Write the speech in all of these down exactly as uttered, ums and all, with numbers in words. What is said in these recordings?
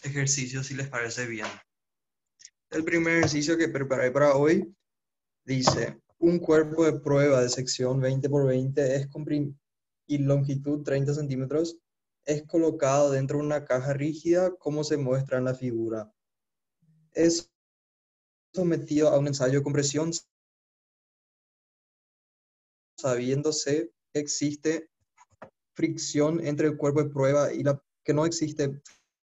este ejercicio si les parece bien. El primer ejercicio que preparé para hoy dice, un cuerpo de prueba de sección veinte por veinte es comprim- y longitud treinta centímetros es colocado dentro de una caja rígida como se muestra en la figura. Es sometido a un ensayo de compresión sabiéndose que existe fricción entre el cuerpo de prueba y la que no existe.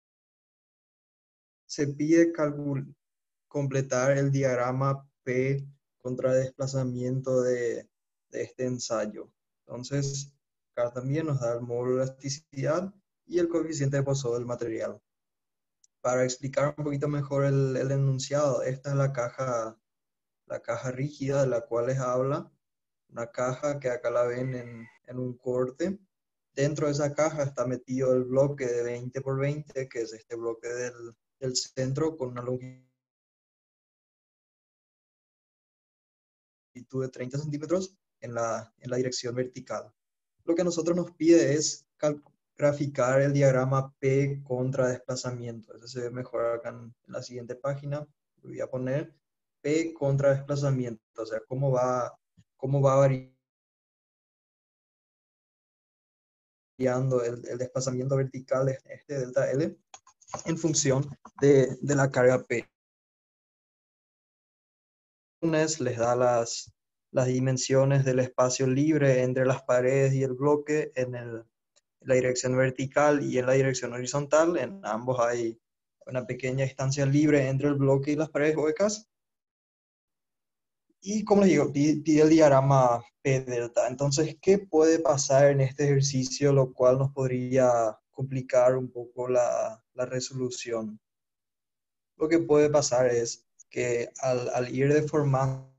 Se pide calcul- completar el diagrama P contra desplazamiento de, de este ensayo. Entonces, acá también nos da el módulo de elasticidad y el coeficiente de Poisson del material. Para explicar un poquito mejor el, el enunciado, esta es la caja, la caja rígida de la cual les habla. Una caja que acá la ven en, en un corte. Dentro de esa caja está metido el bloque de veinte por veinte, que es este bloque del, del centro con una longitud de treinta centímetros en la, en la dirección vertical. Lo que a nosotros nos pide es graficar el diagrama P contra desplazamiento. Eso se ve mejor acá en, en la siguiente página. Voy a poner P contra desplazamiento, o sea, cómo va, cómo va variando el, el desplazamiento vertical, este delta L, en función de, de la carga P. Les da las, las dimensiones del espacio libre entre las paredes y el bloque en, el, en la dirección vertical y en la dirección horizontal. En ambos hay una pequeña distancia libre entre el bloque y las paredes huecas. Y como les digo, pide el diagrama P delta. Entonces, ¿qué puede pasar en este ejercicio, lo cual nos podría complicar un poco la, la resolución? Lo que puede pasar es que al, al ir deformando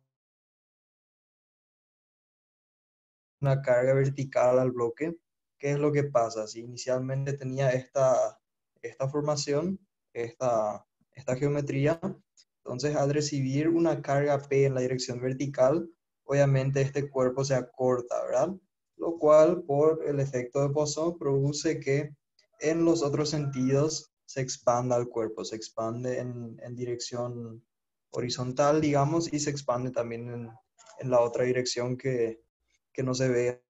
una carga vertical al bloque, ¿qué es lo que pasa? Si inicialmente tenía esta, esta formación, esta, esta geometría, entonces al recibir una carga P en la dirección vertical, obviamente este cuerpo se acorta, ¿verdad? Lo cual, por el efecto de Poisson, produce que en los otros sentidos se expanda el cuerpo, se expande en, en dirección horizontal, digamos, y se expande también en, en la otra dirección que, que no se ve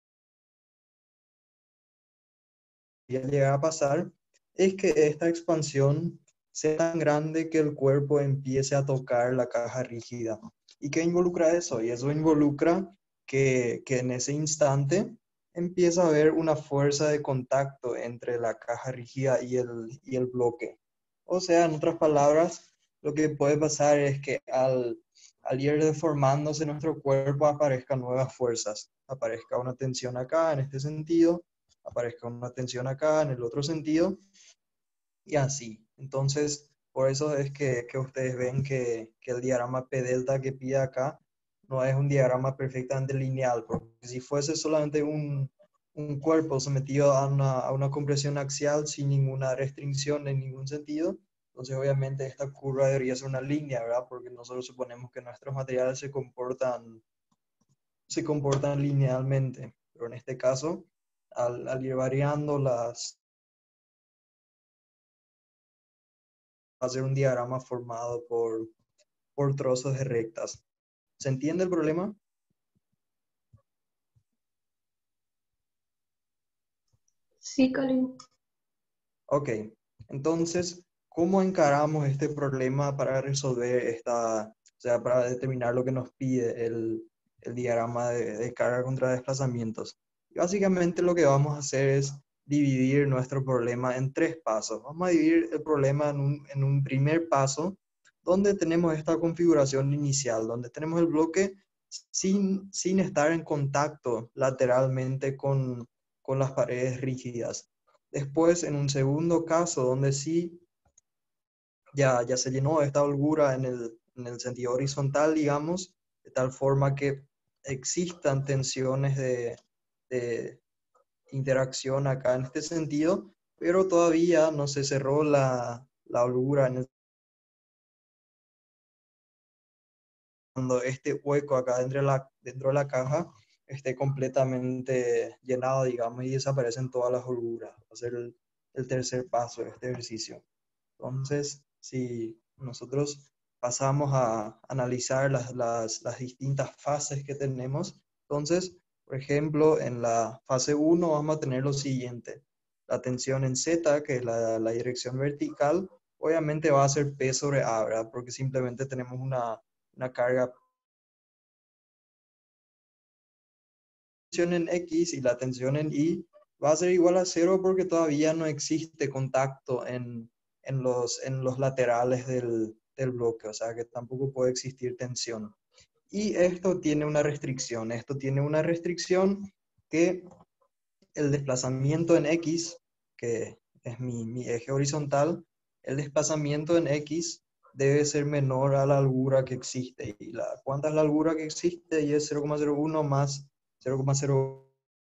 llegar a pasar, es que esta expansión sea tan grande que el cuerpo empiece a tocar la caja rígida. ¿Y qué involucra eso? Y eso involucra que, que en ese instante empieza a haber una fuerza de contacto entre la caja rígida y el, y el bloque. O sea, en otras palabras, lo que puede pasar es que al, al ir deformándose nuestro cuerpo aparezcan nuevas fuerzas. Aparezca una tensión acá en este sentido, aparezca una tensión acá en el otro sentido, y así. Entonces, por eso es que, que ustedes ven que, que el diagrama P delta que pide acá no es un diagrama perfectamente lineal, porque si fuese solamente un, un cuerpo sometido a una, a una compresión axial sin ninguna restricción en ningún sentido, entonces obviamente esta curva debería ser una línea, ¿verdad? Porque nosotros suponemos que nuestros materiales se comportan, se comportan linealmente, pero en este caso, al, al ir variando las, va a ser un diagrama formado por, por trozos de rectas. ¿Se entiende el problema? Sí, Colin. Ok, entonces, ¿cómo encaramos este problema para resolver esta, o sea, para determinar lo que nos pide el, el diagrama de, de carga contra desplazamientos? Y básicamente lo que vamos a hacer es dividir nuestro problema en tres pasos. Vamos a dividir el problema en un, en un primer paso, donde tenemos esta configuración inicial, donde tenemos el bloque sin, sin estar en contacto lateralmente con, con las paredes rígidas. Después, en un segundo caso, donde sí ya, ya se llenó esta holgura en el, en el sentido horizontal, digamos, de tal forma que existan tensiones de, de interacción acá en este sentido, pero todavía no se cerró la, la holgura en el, cuando este hueco acá dentro de la, dentro de la caja esté completamente llenado, digamos, y desaparecen todas las holguras. Va a ser el, el tercer paso de este ejercicio. Entonces, si nosotros pasamos a analizar las, las, las distintas fases que tenemos, entonces, por ejemplo, en la fase uno vamos a tener lo siguiente. La tensión en Z, que es la, la dirección vertical, obviamente va a ser P sobre A, ¿verdad? Porque simplemente tenemos una, una carga. Tensión en X y la tensión en Y va a ser igual a cero porque todavía no existe contacto en, en, los, en los laterales del, del bloque, o sea que tampoco puede existir tensión. Y esto tiene una restricción, esto tiene una restricción que el desplazamiento en X, que es mi, mi eje horizontal, el desplazamiento en X debe ser menor a la albura que existe. ¿Y la, cuánta es la albura que existe? Y es cero coma cero uno más cero coma cero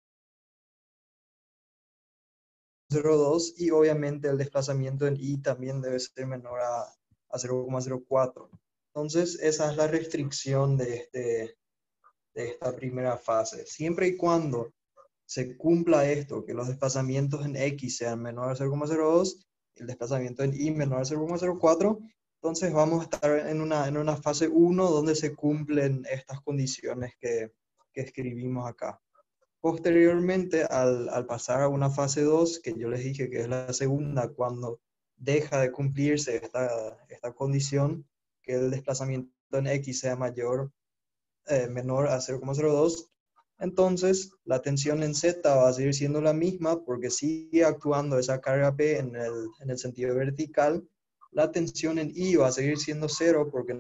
cero dos y obviamente el desplazamiento en Y también debe ser menor a, a cero coma cero cuatro. Entonces esa es la restricción de, este, de esta primera fase. Siempre y cuando se cumpla esto, que los desplazamientos en X sean menor a cero coma cero dos, el desplazamiento en Y menor a cero coma cero cuatro, entonces vamos a estar en una, en una fase uno donde se cumplen estas condiciones que, que escribimos acá. Posteriormente, al, al pasar a una fase dos, que yo les dije que es la segunda, cuando deja de cumplirse esta, esta condición, que el desplazamiento en X sea mayor, eh, menor a cero coma cero dos, entonces la tensión en Z va a seguir siendo la misma porque sigue actuando esa carga P en el, en el sentido vertical. La tensión en Y va a seguir siendo cero porque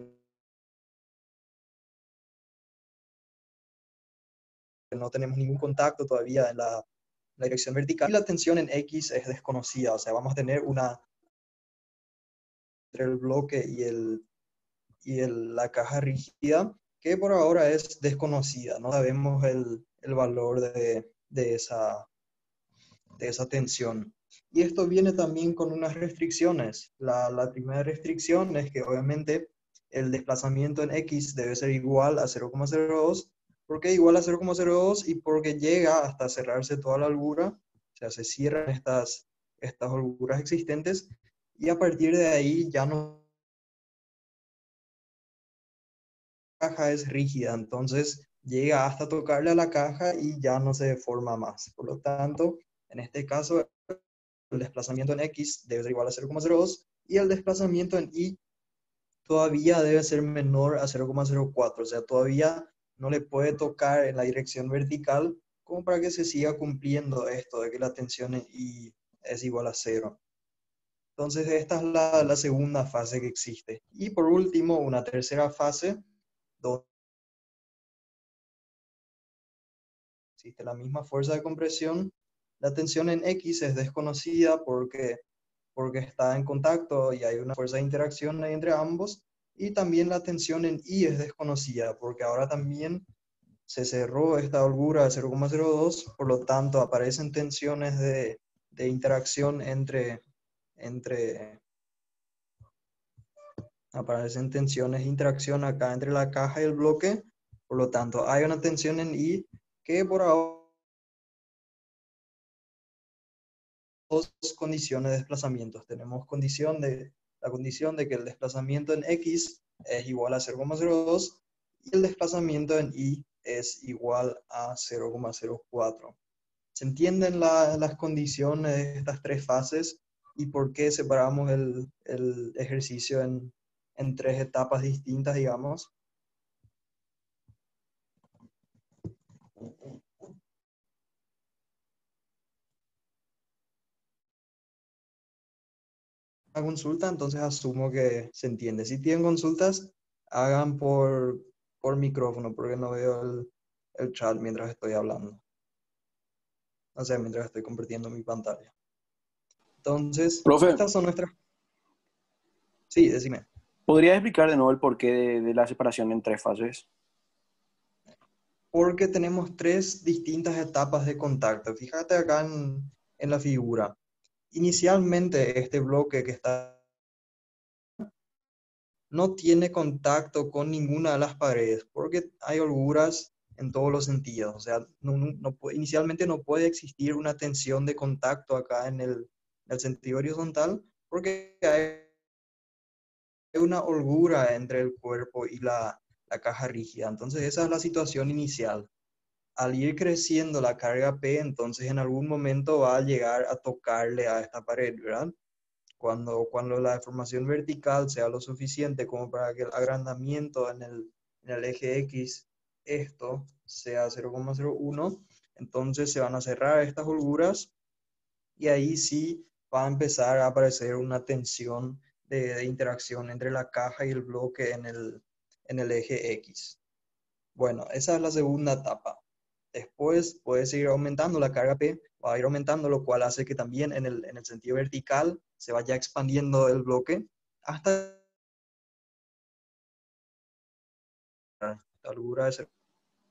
no tenemos ningún contacto todavía en la, la dirección vertical. Y la tensión en X es desconocida, o sea, vamos a tener una entre el bloque y, el, y el, la caja rígida que por ahora es desconocida, no sabemos el, el valor de, de, esa, de esa tensión. Y esto viene también con unas restricciones. La, la primera restricción es que obviamente el desplazamiento en X debe ser igual a cero coma cero dos. ¿Por qué igual a cero coma cero dos? Y porque llega hasta cerrarse toda la holgura, o sea, se cierran estas, estas holguras existentes y a partir de ahí ya no la caja es rígida, entonces llega hasta tocarle a la caja y ya no se deforma más. Por lo tanto, en este caso, el desplazamiento en X debe ser igual a cero coma cero dos y el desplazamiento en Y todavía debe ser menor a cero coma cero cuatro, o sea, todavía no le puede tocar en la dirección vertical como para que se siga cumpliendo esto de que la tensión en Y es igual a cero. Entonces, esta es la, la segunda fase que existe. Y por último, una tercera fase, donde existe la misma fuerza de compresión. La tensión en X es desconocida porque, porque está en contacto y hay una fuerza de interacción ahí entre ambos. Y también la tensión en Y es desconocida porque ahora también se cerró esta holgura de cero coma cero dos, por lo tanto aparecen tensiones de, de interacción entre, entre, aparecen tensiones de interacción acá entre la caja y el bloque, por lo tanto hay una tensión en Y que por ahora dos condiciones de desplazamientos. Tenemos condición de, la condición de que el desplazamiento en X es igual a cero coma cero dos y el desplazamiento en Y es igual a cero coma cero cuatro. ¿Se entienden la, las condiciones de estas tres fases y por qué separamos el, el ejercicio en, en tres etapas distintas, digamos? Una consulta, entonces asumo que se entiende. Si tienen consultas, hagan por, por micrófono, porque no veo el, el chat mientras estoy hablando. O sea, mientras estoy compartiendo mi pantalla. Entonces, Profe, estas son nuestras... Sí, decime. ¿podrías explicar de nuevo el porqué de, de la separación en tres fases? Porque tenemos tres distintas etapas de contacto. Fíjate acá en, en la figura. Inicialmente, este bloque que está no tiene contacto con ninguna de las paredes, porque hay holguras en todos los sentidos. O sea, no, no, no, inicialmente no puede existir una tensión de contacto acá en el, en el sentido horizontal, porque hay una holgura entre el cuerpo y la, la caja rígida. Entonces esa es la situación inicial. Al ir creciendo la carga P, entonces en algún momento va a llegar a tocarle a esta pared, ¿verdad? Cuando, cuando la deformación vertical sea lo suficiente como para que el agrandamiento en el, en el eje X, esto sea cero coma cero uno, entonces se van a cerrar estas holguras y ahí sí va a empezar a aparecer una tensión de, de interacción entre la caja y el bloque en el, en el eje X. Bueno, esa es la segunda etapa. Después puede seguir aumentando la carga P, va a ir aumentando, lo cual hace que también en el, en el sentido vertical se vaya expandiendo el bloque hasta la altura de cero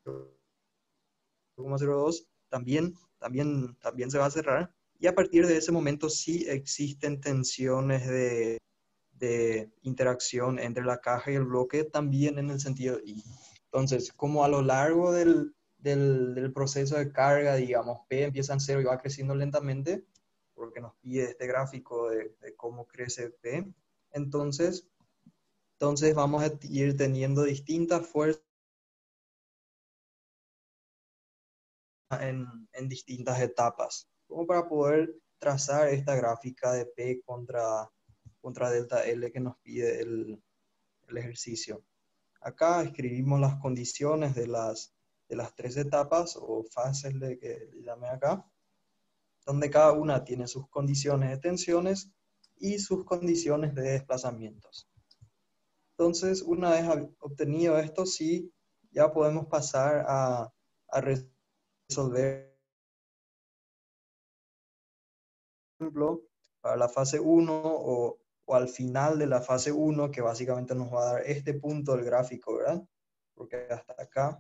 coma cero dos, también, también, también se va a cerrar. Y a partir de ese momento sí existen tensiones de, de interacción entre la caja y el bloque, también en el sentido I. Entonces, como a lo largo del, del, del proceso de carga, digamos, P empieza en cero y va creciendo lentamente, porque nos pide este gráfico de, de cómo crece P, entonces, entonces vamos a ir teniendo distintas fuerzas en, en distintas etapas, como para poder trazar esta gráfica de P contra, contra delta L que nos pide el, el ejercicio. Acá escribimos las condiciones de las, de las tres etapas o fases de que le llamé acá, donde cada una tiene sus condiciones de tensiones y sus condiciones de desplazamientos. Entonces, una vez obtenido esto, sí, ya podemos pasar a, a resolver, por ejemplo, para la fase uno o, o al final de la fase uno, que básicamente nos va a dar este punto del gráfico, ¿verdad? Porque hasta acá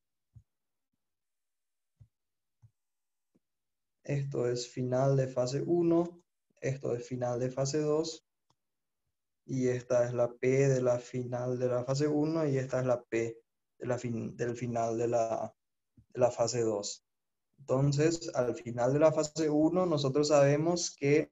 esto es final de fase uno, esto es final de fase dos, y esta es la P de la final de la fase uno, y esta es la P de la fin, del final de la, de la fase dos. Entonces, al final de la fase uno, nosotros sabemos que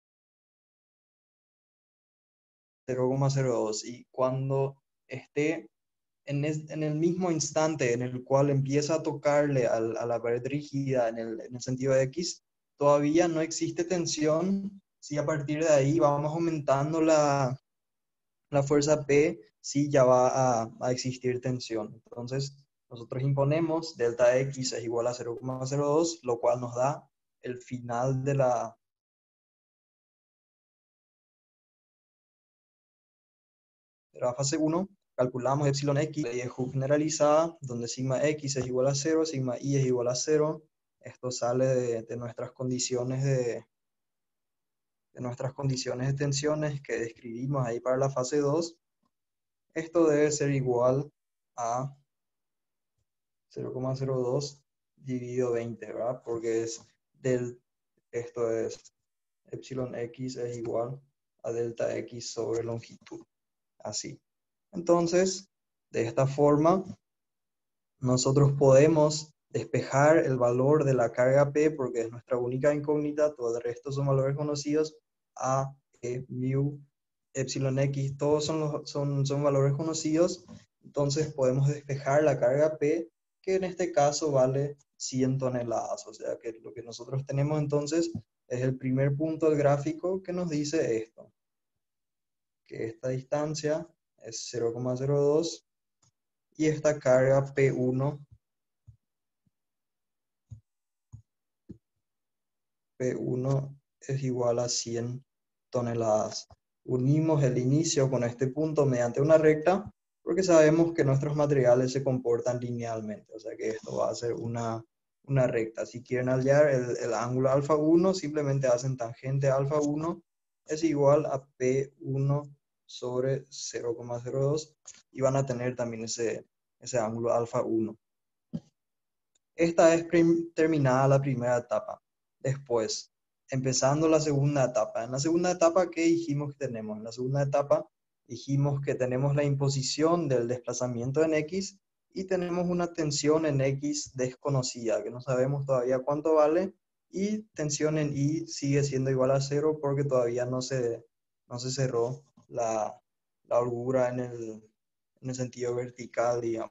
cero coma cero dos, y cuando esté en, es, en el mismo instante en el cual empieza a tocarle al, a la pared rígida en el, en el sentido de X, todavía no existe tensión. Si a partir de ahí vamos aumentando la, la fuerza P, sí ya va a, a existir tensión. Entonces, nosotros imponemos delta X es igual a cero coma cero dos, lo cual nos da el final de la, de la fase uno. Calculamos epsilon X, ley de Hooke generalizada, donde sigma X es igual a cero, sigma Y es igual a cero. Esto sale de, de nuestras condiciones de, de nuestras condiciones de tensiones que describimos ahí para la fase dos. Esto debe ser igual a cero coma cero dos dividido veinte, ¿verdad? Porque es del, esto es epsilon X es igual a delta X sobre longitud. Así. Entonces, de esta forma, nosotros podemos despejar el valor de la carga P, porque es nuestra única incógnita, todo el resto son valores conocidos, A, E, mu, epsilon X, todos son, los, son, son valores conocidos. Entonces podemos despejar la carga P, que en este caso vale cien toneladas. O sea que lo que nosotros tenemos entonces es el primer punto del gráfico que nos dice esto, que esta distancia es cero coma cero dos y esta carga P uno, P uno es igual a cien toneladas. Unimos el inicio con este punto mediante una recta, porque sabemos que nuestros materiales se comportan linealmente, o sea que esto va a ser una, una recta. Si quieren hallar el, el ángulo alfa uno, simplemente hacen tangente alfa uno es igual a P uno sobre cero coma cero dos y van a tener también ese, ese ángulo alfa uno. Esta es terminada la primera etapa. Después, empezando la segunda etapa. En la segunda etapa, ¿qué dijimos que tenemos? En la segunda etapa dijimos que tenemos la imposición del desplazamiento en X y tenemos una tensión en X desconocida, que no sabemos todavía cuánto vale, Y tensión en I sigue siendo igual a cero porque todavía no se, no se cerró la, la holgura en el, en el sentido vertical, digamos.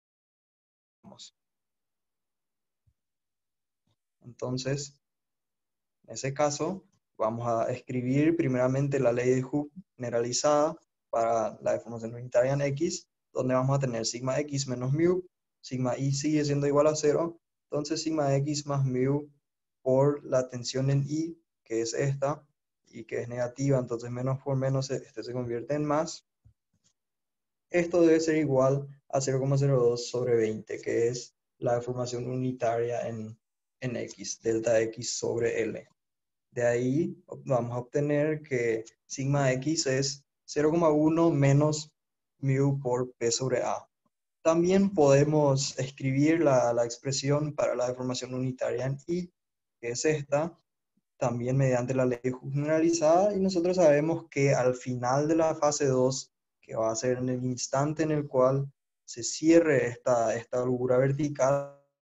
Entonces, en ese caso, vamos a escribir primeramente la ley de Hooke generalizada para la deformación unitaria en X, donde vamos a tener sigma X menos mu, sigma I sigue siendo igual a cero, entonces sigma X más mu por la tensión en I, que es esta, y que es negativa, entonces menos por menos este se convierte en más. Esto debe ser igual a cero coma cero dos sobre veinte, que es la deformación unitaria en, en X, delta X sobre L. De ahí vamos a obtener que sigma X es cero coma uno menos mu por P sobre A. También podemos escribir la, la expresión para la deformación unitaria en I, que es esta, también mediante la ley generalizada, y nosotros sabemos que al final de la fase dos, que va a ser en el instante en el cual se cierre esta, esta holgura vertical,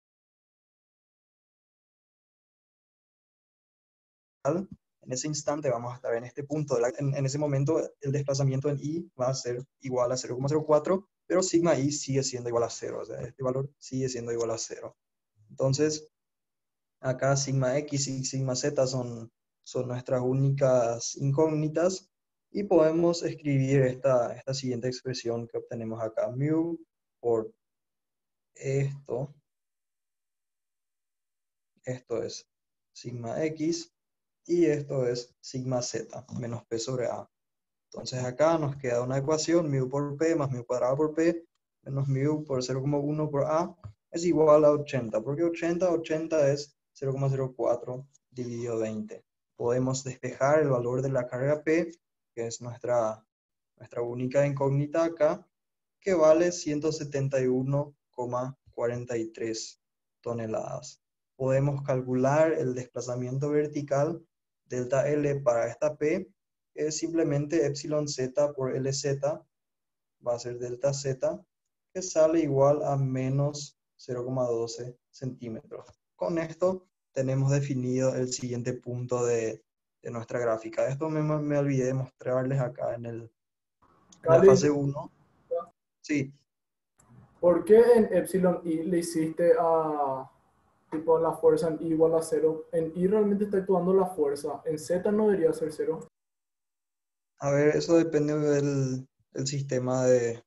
en ese instante vamos a estar en este punto. En, en ese momento el desplazamiento en I va a ser igual a cero coma cero cuatro, pero sigma I sigue siendo igual a cero, o sea, este valor sigue siendo igual a cero. Entonces, acá sigma X y sigma Z son, son nuestras únicas incógnitas, y podemos escribir esta, esta siguiente expresión que obtenemos acá, mu por esto, esto es sigma X, y esto es sigma Z menos P sobre A. Entonces acá nos queda una ecuación, mu por P más mu cuadrado por P, menos mu por cero coma uno por A, es igual a ochenta, porque ochenta, ochenta es cero coma cero cuatro dividido veinte. Podemos despejar el valor de la carga P, que es nuestra, nuestra única incógnita acá, que vale ciento setenta y uno coma cuarenta y tres toneladas. Podemos calcular el desplazamiento vertical delta L para esta P, que es simplemente epsilon z por Lz, va a ser delta z, que sale igual a menos cero coma doce centímetros. Con esto tenemos definido el siguiente punto de, de nuestra gráfica. Esto me, me olvidé de mostrarles acá en, el, en la Cali, fase uno. Sí. ¿por qué en epsilon i le hiciste a tipo la fuerza en i igual a cero? En i realmente está actuando la fuerza, en z no debería ser cero. A ver, eso depende del, del sistema de...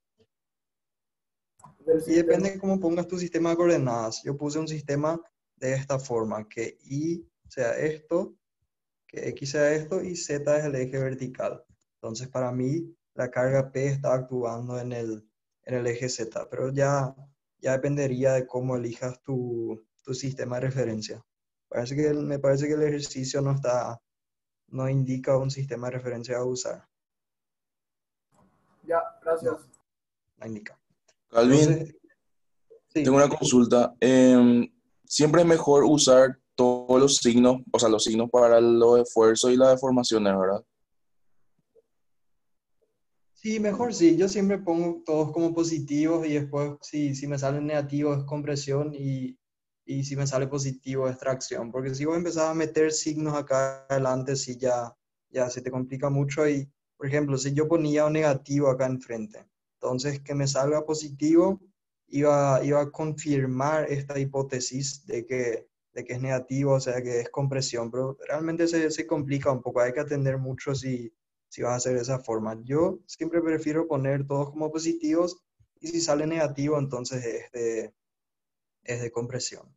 Del Y sistema. depende de cómo pongas tu sistema de coordenadas. Yo puse un sistema de esta forma, que Y sea esto, que X sea esto, y Z es el eje vertical. Entonces, para mí, la carga P está actuando en el, en el eje Z, pero ya, ya dependería de cómo elijas tu, tu sistema de referencia. Parece que, me parece que el ejercicio no está, no indica un sistema de referencia a usar. Ya, gracias. No, no indica. Calvin, Entonces, sí. tengo una consulta. Em, siempre es mejor usar todos los signos, o sea, los signos para los esfuerzos y las deformaciones, ¿verdad? Sí, mejor sí. Yo siempre pongo todos como positivos, y después si, si me salen negativos es compresión, y, y si me sale positivo es tracción. Porque si vos empezás a meter signos acá adelante, sí ya, ya se te complica mucho. Y, por ejemplo, si yo ponía un negativo acá enfrente, entonces que me salga positivo iba, iba a confirmar esta hipótesis de que, de que es negativo, o sea que es compresión. Pero realmente se, se complica un poco. Hay que atender mucho si si vas a hacer de esa forma. Yo siempre prefiero poner todos como positivos, y si sale negativo, entonces es de, es de compresión.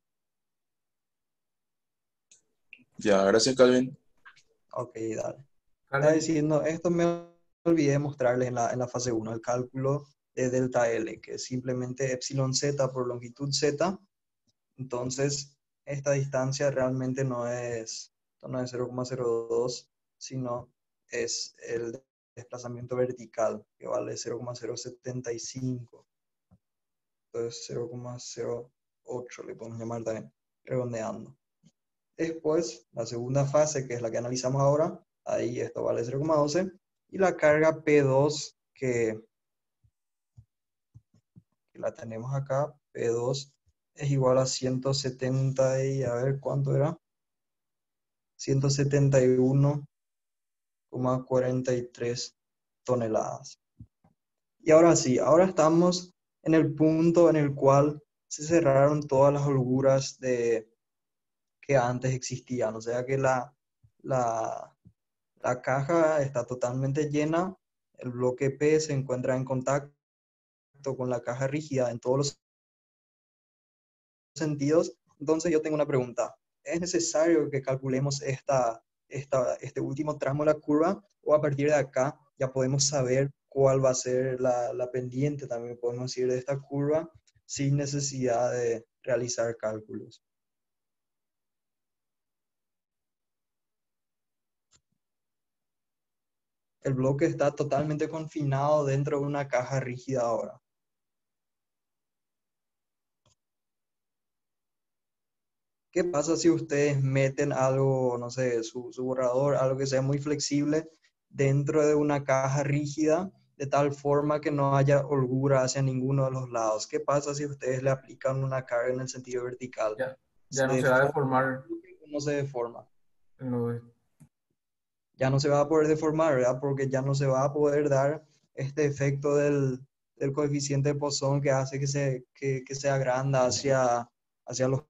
Ya, gracias, Calvin. Ok, dale. Está Calvin, diciendo, esto me olvidé mostrarles en la, en la fase uno, el cálculo de delta L, que es simplemente epsilon z por longitud z. Entonces, esta distancia realmente no es, no es cero coma cero dos, sino es el desplazamiento vertical, que vale cero coma cero setenta y cinco. Entonces cero coma cero ocho le podemos llamar también, redondeando. Después, la segunda fase, que es la que analizamos ahora, ahí esto vale cero coma doce. Y la carga P dos, que, que la tenemos acá, P dos es igual a ciento setenta y, a ver, ¿cuánto era? ciento setenta y uno coma cuarenta y tres toneladas. Y ahora sí, ahora estamos en el punto en el cual se cerraron todas las holguras de, que antes existían. O sea que la, la, la caja está totalmente llena, el bloque P se encuentra en contacto con la caja rígida en todos los sentidos. Entonces yo tengo una pregunta. ¿Es necesario que calculemos esta, esta, este último tramo de la curva o a partir de acá ya podemos saber cuál va a ser la, la pendiente, también podemos ir de esta curva sin necesidad de realizar cálculos? El bloque está totalmente confinado dentro de una caja rígida ahora. ¿Qué pasa si ustedes meten algo, no sé, su, su borrador, algo que sea muy flexible dentro de una caja rígida, de tal forma que no haya holgura hacia ninguno de los lados? ¿Qué pasa si ustedes le aplican una carga en el sentido vertical? Ya, ¿Se ya no se va a deforma deformar. o no se deforma? No, Ya no se va a poder deformar, ¿verdad? Porque ya no se va a poder dar este efecto del, del coeficiente de Poisson que hace que se, que, que se agranda hacia, hacia los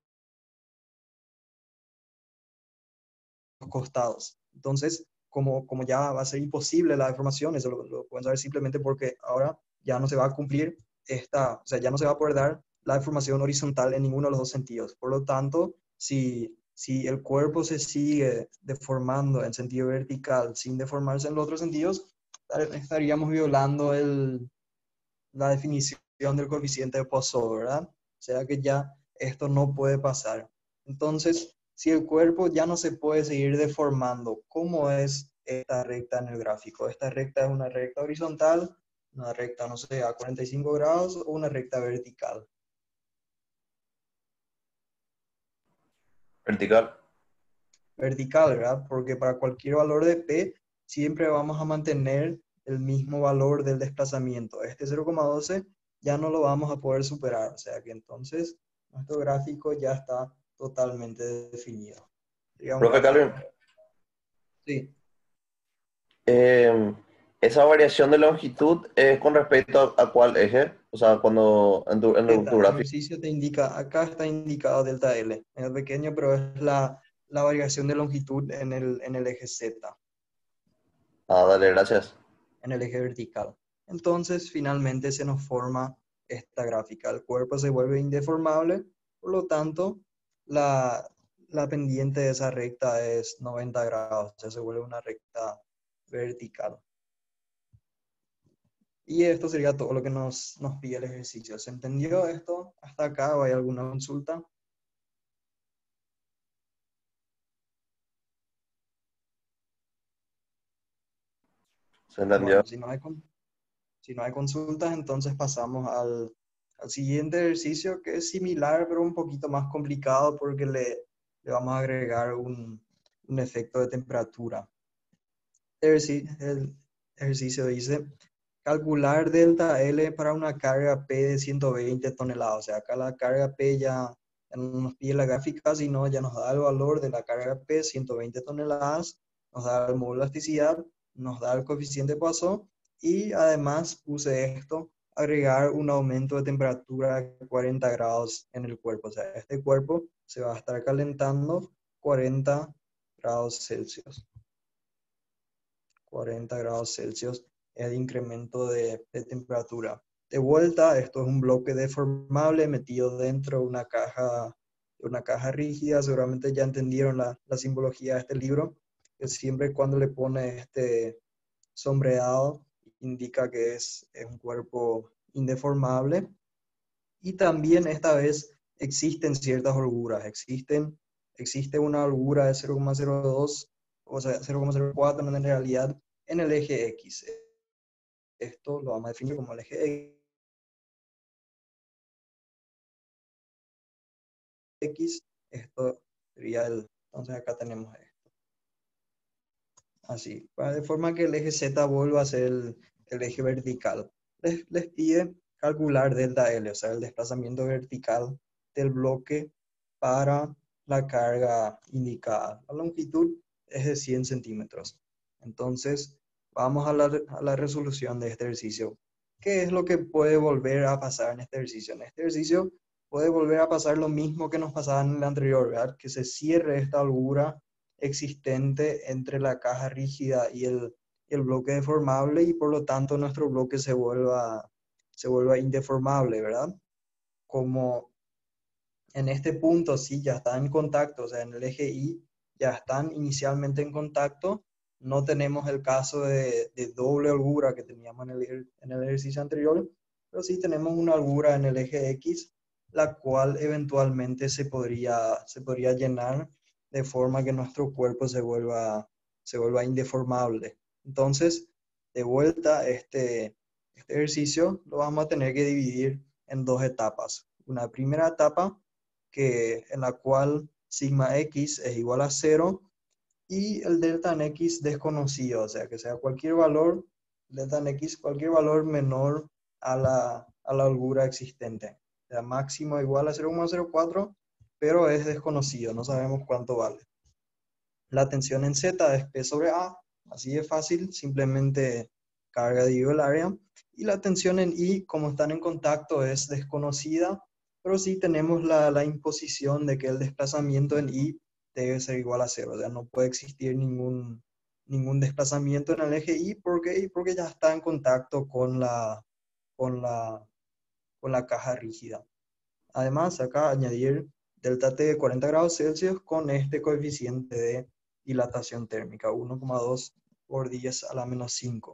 costados. Entonces, como, como ya va a ser imposible la deformación, eso lo, lo pueden saber simplemente porque ahora ya no se va a cumplir esta, o sea, ya no se va a poder dar la deformación horizontal en ninguno de los dos sentidos. Por lo tanto, si, si el cuerpo se sigue deformando en sentido vertical sin deformarse en los otros sentidos, estaríamos violando el, la definición del coeficiente de Poisson, ¿verdad? O sea que ya esto no puede pasar. Entonces, si el cuerpo ya no se puede seguir deformando, ¿cómo es esta recta en el gráfico? Esta recta es una recta horizontal, una recta, no sé, a cuarenta y cinco grados o una recta vertical. Vertical. Vertical, ¿verdad? Porque para cualquier valor de P siempre vamos a mantener el mismo valor del desplazamiento. Este cero coma doce ya no lo vamos a poder superar, o sea que entonces nuestro gráfico ya está totalmente definido. Sería un Profe gráfico. Calvin, Sí, eh, esa variación de longitud es con respecto a, a cuál eje, o sea, cuando en tu, en tu- tu delta, el gráfico. ejercicio te indica, acá está indicado delta L, es pequeño, pero es la, la variación de longitud en el, en el eje Z, Ah, dale, gracias. en el eje vertical. Entonces, finalmente se nos forma esta gráfica. El cuerpo se vuelve indeformable, por lo tanto, la, la pendiente de esa recta es noventa grados, o sea, se vuelve una recta vertical. Y esto sería todo lo que nos, nos pide el ejercicio. ¿Se entendió esto hasta acá o hay alguna consulta? ¿Se entendió? Bueno, si no hay, con- si no hay consultas, entonces pasamos al, al siguiente ejercicio que es similar, pero un poquito más complicado porque le, le vamos a agregar un, un efecto de temperatura. El, ejerci- el ejercicio dice calcular delta L para una carga P de ciento veinte toneladas. O sea, acá la carga P ya, ya no nos pide la gráfica, sino ya nos da el valor de la carga P, ciento veinte toneladas, nos da el módulo de elasticidad, nos da el coeficiente Poisson y además puse esto, agregar un aumento de temperatura de cuarenta grados en el cuerpo. O sea, este cuerpo se va a estar calentando cuarenta grados Celsius. cuarenta grados Celsius el incremento de, de temperatura. De vuelta, esto es un bloque deformable metido dentro de una caja, una caja rígida. Seguramente ya entendieron la, la simbología de este libro, que siempre cuando le pone este sombreado indica que es, es un cuerpo indeformable. Y también esta vez existen ciertas holguras. Existen, existe una holgura de cero coma cero dos, o sea, cero coma cero cuatro en realidad, en el eje X. Esto lo vamos a definir como el eje X. Esto sería el, entonces acá tenemos esto. Así, para de forma que el eje Z vuelva a ser el, el eje vertical. Les, les pide calcular delta L, o sea, el desplazamiento vertical del bloque para la carga indicada. La longitud es de cien centímetros. Entonces, vamos a la, a la resolución de este ejercicio. ¿Qué es lo que puede volver a pasar en este ejercicio? En este ejercicio puede volver a pasar lo mismo que nos pasaba en el anterior, ¿verdad? Que se cierre esta holgura existente entre la caja rígida y el, el bloque deformable y por lo tanto nuestro bloque se vuelva, se vuelva indeformable, ¿verdad? Como en este punto sí ya están en contacto, o sea, en el eje Y ya están inicialmente en contacto, no tenemos el caso de, de doble holgura que teníamos en el, en el ejercicio anterior, pero sí tenemos una holgura en el eje X, la cual eventualmente se podría, se podría llenar de forma que nuestro cuerpo se vuelva, se vuelva indeformable. Entonces, de vuelta, este, este ejercicio lo vamos a tener que dividir en dos etapas. Una primera etapa que, en la cual sigma X es igual a cero y el delta en X desconocido, o sea, que sea cualquier valor, delta en X, cualquier valor menor a la, a la holgura existente. O sea, máximo igual a cero coma cero cuatro, pero es desconocido, no sabemos cuánto vale. La tensión en Z es P sobre A, así de fácil, simplemente carga dividido el área. Y la tensión en I, como están en contacto, es desconocida, pero sí tenemos la, la imposición de que el desplazamiento en I debe ser igual a cero. O sea, no puede existir ningún, ningún desplazamiento en el eje Y. ¿Por qué? Porque ya está en contacto con la, con la, con la caja rígida. Además, acá añadir delta T de cuarenta grados Celsius con este coeficiente de dilatación térmica, uno coma dos por diez a la menos cinco.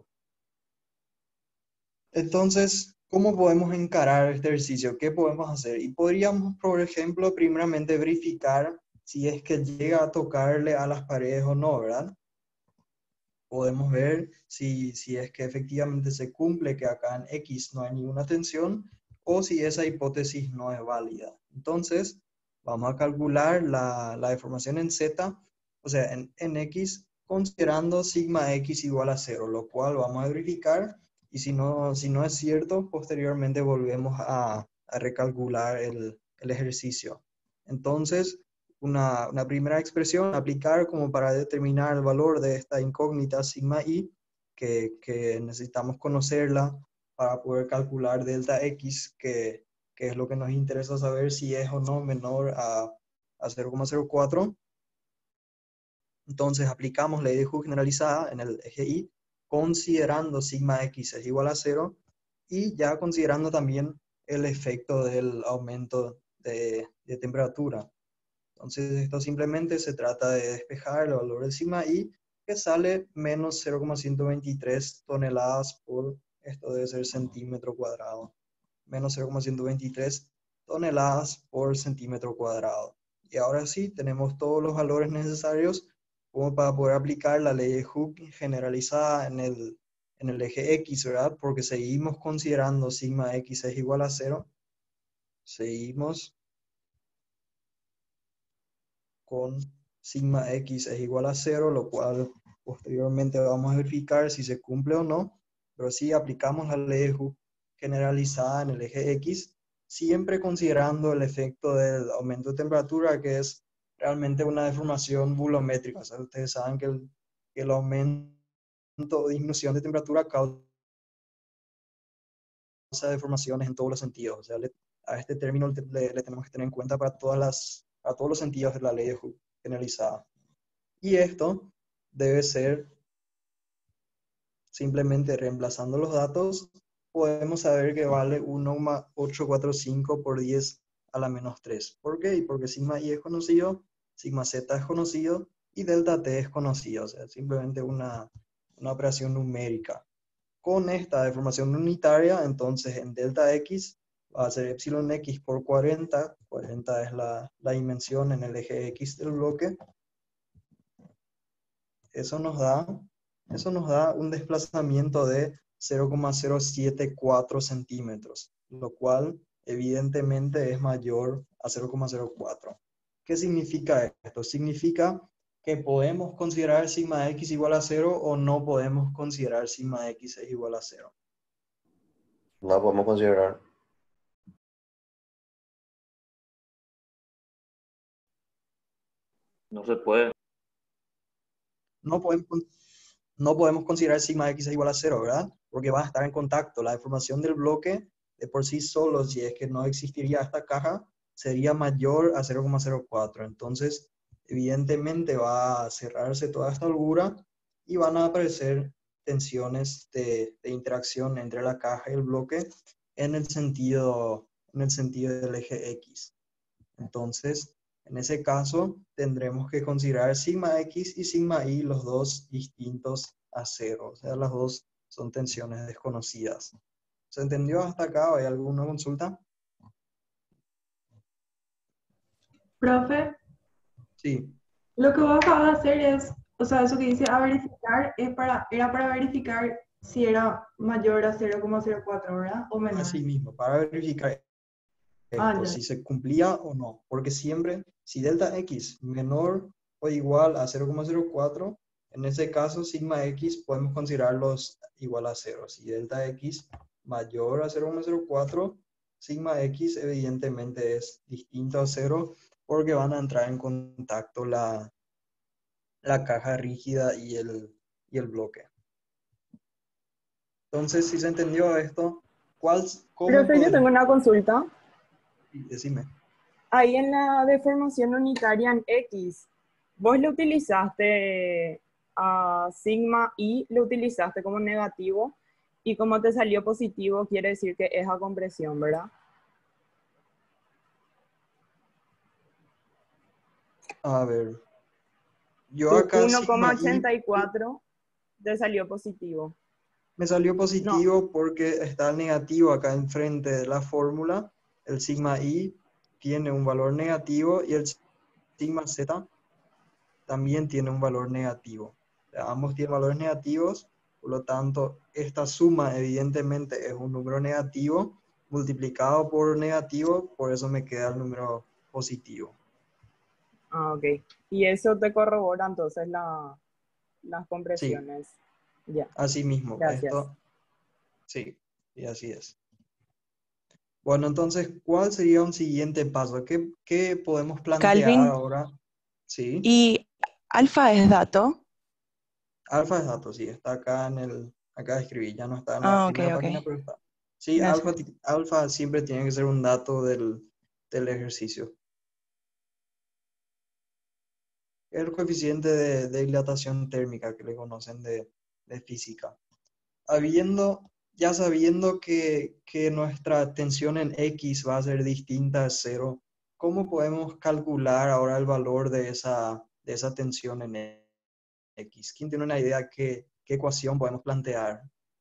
Entonces, ¿cómo podemos encarar este ejercicio? ¿Qué podemos hacer? Y podríamos, por ejemplo, primeramente verificar si es que llega a tocarle a las paredes o no, ¿verdad? Podemos ver si, si es que efectivamente se cumple que acá en X no hay ninguna tensión o si esa hipótesis no es válida. Entonces, vamos a calcular la, la deformación en Z, o sea, en, en X, considerando sigma X igual a cero, lo cual vamos a verificar y si no, si no es cierto, posteriormente volvemos a, a recalcular el, el ejercicio. Entonces, una, una primera expresión a aplicar como para determinar el valor de esta incógnita sigma i, que, que necesitamos conocerla para poder calcular delta x, que, que es lo que nos interesa saber si es o no menor a, a cero coma cero cuatro. Entonces aplicamos ley de Hooke generalizada en el eje y, considerando sigma x es igual a cero y ya considerando también el efecto del aumento de, de temperatura. Entonces esto simplemente se trata de despejar el valor de sigma i, que sale menos cero coma ciento veintitrés toneladas por, esto debe ser centímetro cuadrado, menos cero coma ciento veintitrés toneladas por centímetro cuadrado. Y ahora sí, tenemos todos los valores necesarios como para poder aplicar la ley de Hooke generalizada en el, en el eje X, ¿verdad? Porque seguimos considerando sigma X es igual a cero. Seguimos con sigma X es igual a cero, lo cual posteriormente vamos a verificar si se cumple o no, pero si aplicamos la ley de Hooke generalizada en el eje X, siempre considerando el efecto del aumento de temperatura, que es realmente una deformación volumétrica. O sea, ustedes saben que el, que el aumento o disminución de temperatura causa deformaciones en todos los sentidos. O sea, le, a este término le, le tenemos que tener en cuenta para, todas las, para todos los sentidos de la ley de Hooke generalizada. Y esto debe ser, simplemente reemplazando los datos, podemos saber que vale uno coma ochocientos cuarenta y cinco por diez a la menos tres. ¿Por qué? Porque sigma i es conocido, sigma z es conocido y delta t es conocido. O sea, simplemente una, una operación numérica. Con esta deformación unitaria, entonces en delta x va a ser epsilon x por cuarenta. cuarenta es la, la dimensión en el eje x del bloque. Eso nos da, eso nos da un desplazamiento de cero coma cero setenta y cuatro centímetros, lo cual evidentemente es mayor a cero coma cero cuatro. ¿Qué significa esto? Significa que podemos considerar sigma x igual a cero o no podemos considerar sigma x es igual a cero. No podemos considerar. No se puede. No podemos, con- no podemos considerar sigma x es igual a cero, ¿verdad? Porque va a estar en contacto. La deformación del bloque de por sí solo, si es que no existiría esta caja, sería mayor a cero coma cero cuatro. Entonces, evidentemente va a cerrarse toda esta holgura y van a aparecer tensiones de, de interacción entre la caja y el bloque en el sentido, en el sentido del eje X. Entonces, en ese caso, tendremos que considerar sigma X y sigma Y, los dos distintos a cero. O sea, las dos son tensiones desconocidas. ¿Se entendió hasta acá? ¿Hay alguna consulta? Profe, Sí, lo que vos acabas de hacer es, o sea, eso que dice a verificar, es para, era para verificar si era mayor a cero coma cero cuatro, ¿verdad? O menor. así mismo, para verificar Ah, esto, ya. si se cumplía o no. Porque siempre, si delta X menor o igual a cero coma cero cuatro, en ese caso, sigma X podemos considerarlos igual a cero. Si delta X mayor a cero coma cero cuatro, sigma X evidentemente es distinto a cero porque van a entrar en contacto la, la caja rígida y el, y el bloque. Entonces, si se entendió esto, ¿cuál, cómo Profe, yo tengo podemos? una consulta. Decime. Ahí en la deformación unitaria en X, vos lo utilizaste a sigma y lo utilizaste como negativo y como te salió positivo quiere decir que es a compresión, ¿verdad? A ver, yo Tu acá uno coma sigma i ochenta y cuatro te salió positivo. me salió No, positivo porque está el negativo acá enfrente de la fórmula. El sigma i tiene un valor negativo y el sigma z también tiene un valor negativo. O sea, ambos tienen valores negativos, por lo tanto, esta suma evidentemente es un número negativo multiplicado por negativo, por eso me queda el número positivo. ah, ok. Y eso te corrobora entonces la, las Sí, compresiones. Ya, así mismo. gracias. Esto, sí, y así es. Bueno, entonces, ¿cuál sería un siguiente paso? ¿Qué, qué podemos plantear Calvin, ahora? Sí, ¿y alfa es dato? alfa es dato, sí, está acá en el, acá escribí, ya no está en la Ah, ok, primera ok. página, pero está. Sí, alfa, Gracias. ti- alfa siempre tiene que ser un dato del, del ejercicio. El coeficiente de, de dilatación térmica que le conocen de, de física. Habiendo, ya sabiendo que, que nuestra tensión en X va a ser distinta a cero, ¿cómo podemos calcular ahora el valor de esa, de esa tensión en X? ¿Quién tiene una idea qué, qué ecuación podemos plantear?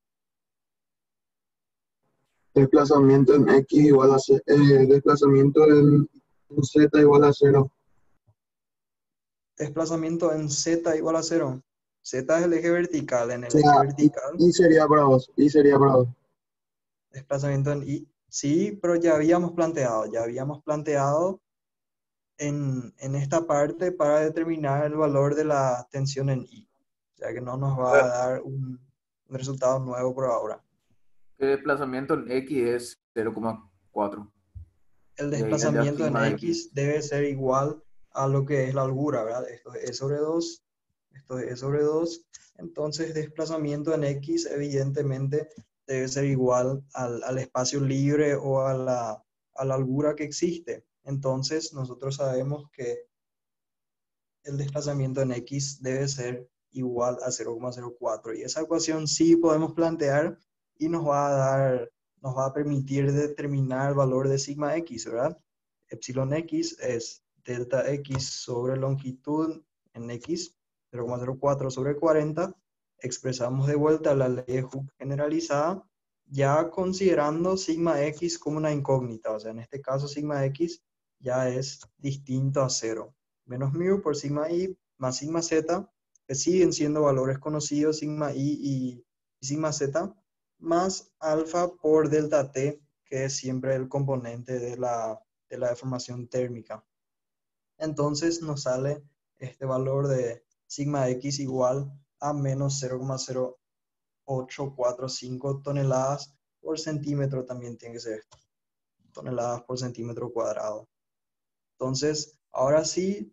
Desplazamiento en X igual a ce- eh, desplazamiento en, en Z igual a cero. Desplazamiento en Z igual a cero. Z es el eje vertical. En O el eje sea, y, vertical, y sería para vos, y sería para vos. desplazamiento en Y. Sí, pero ya habíamos planteado, ya habíamos planteado en, en esta parte para determinar el valor de la tensión en I. O sea que no nos va a dar un, un resultado nuevo por ahora. El desplazamiento en X es cero coma cuatro. El Y ahí es la desplazamiento en sigma del Y. X debe ser igual a lo que es la holgura, ¿verdad? Esto es E sobre dos, esto es E sobre dos. Entonces, desplazamiento en X evidentemente debe ser igual al, al espacio libre o a la, a la holgura que existe. Entonces, nosotros sabemos que el desplazamiento en X debe ser igual a cero coma cero cuatro. Y esa ecuación sí podemos plantear y nos va a dar, nos va a permitir determinar el valor de sigma X, ¿verdad? Epsilon X es delta X sobre longitud en X, cero coma cero cuatro sobre cuarenta. Expresamos de vuelta la ley de Hooke generalizada, ya considerando sigma X como una incógnita. O sea, en este caso sigma X ya es distinto a cero. Menos mu por sigma i más sigma z, que siguen siendo valores conocidos, sigma i y, y sigma z, más alfa por delta t, que es siempre el componente de la, de la deformación térmica. Entonces nos sale este valor de sigma x igual a menos cero coma cero ocho cuatro cinco toneladas por centímetro, también tiene que ser esto, toneladas por centímetro cuadrado. Entonces, ahora sí,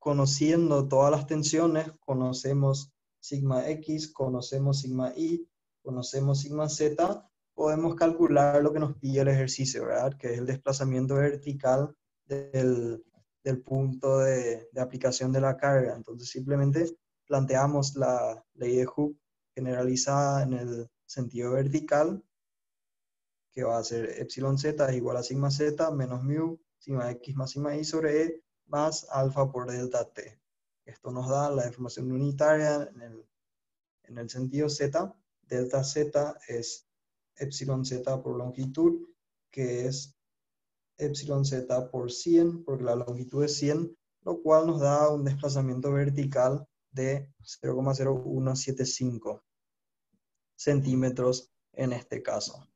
conociendo todas las tensiones, conocemos sigma X, conocemos sigma Y, conocemos sigma Z, podemos calcular lo que nos pide el ejercicio, ¿verdad? Que es el desplazamiento vertical del, del punto de, de aplicación de la carga. Entonces simplemente planteamos la ley de Hooke generalizada en el sentido vertical, que va a ser epsilon z es igual a sigma z menos mu, sigma x más sigma y sobre e, más alfa por delta t. Esto nos da la deformación unitaria en el, en el sentido z. Delta z es epsilon z por longitud, que es epsilon z por cien, porque la longitud es cien, lo cual nos da un desplazamiento vertical de cero coma cero uno siete cinco centímetros en este caso.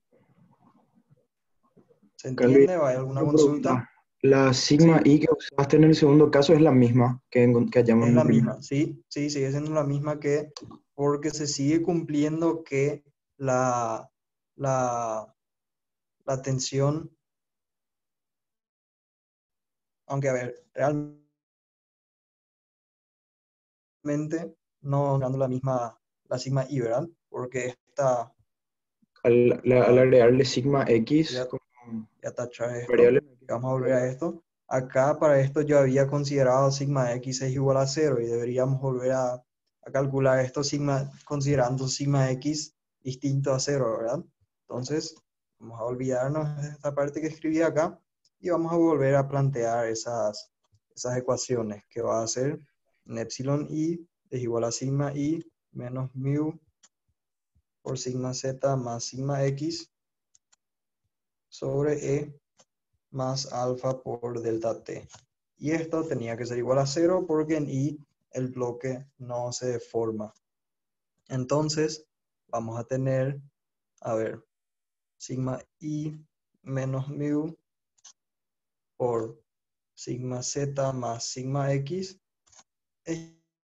¿Se entiende? ¿Hay alguna Una consulta? pregunta. La sigma Sí, I que usaste en el segundo caso es la misma que, en- que hallamos es en la el primero. misma, sí, sí, sigue siendo la misma que, porque se sigue cumpliendo que la, la, la tensión, aunque a ver, realmente no dando la misma, la sigma I, ¿verdad? Porque esta, Al, la- a al ver, agregarle sigma X ya, como ya tachar esto, variable. vamos a volver a esto. Acá para esto yo había considerado sigma x es igual a cero y deberíamos volver a, a calcular esto sigma, considerando sigma x distinto a cero, ¿verdad? Entonces, vamos a olvidarnos de esta parte que escribí acá y vamos a volver a plantear esas, esas ecuaciones, que va a ser en epsilon i es igual a sigma i menos mu por sigma z más sigma x sobre e más alfa por delta t. Y esto tenía que ser igual a cero porque en I el bloque no se deforma. Entonces, vamos a tener, a ver, sigma I menos mu por sigma z más sigma x es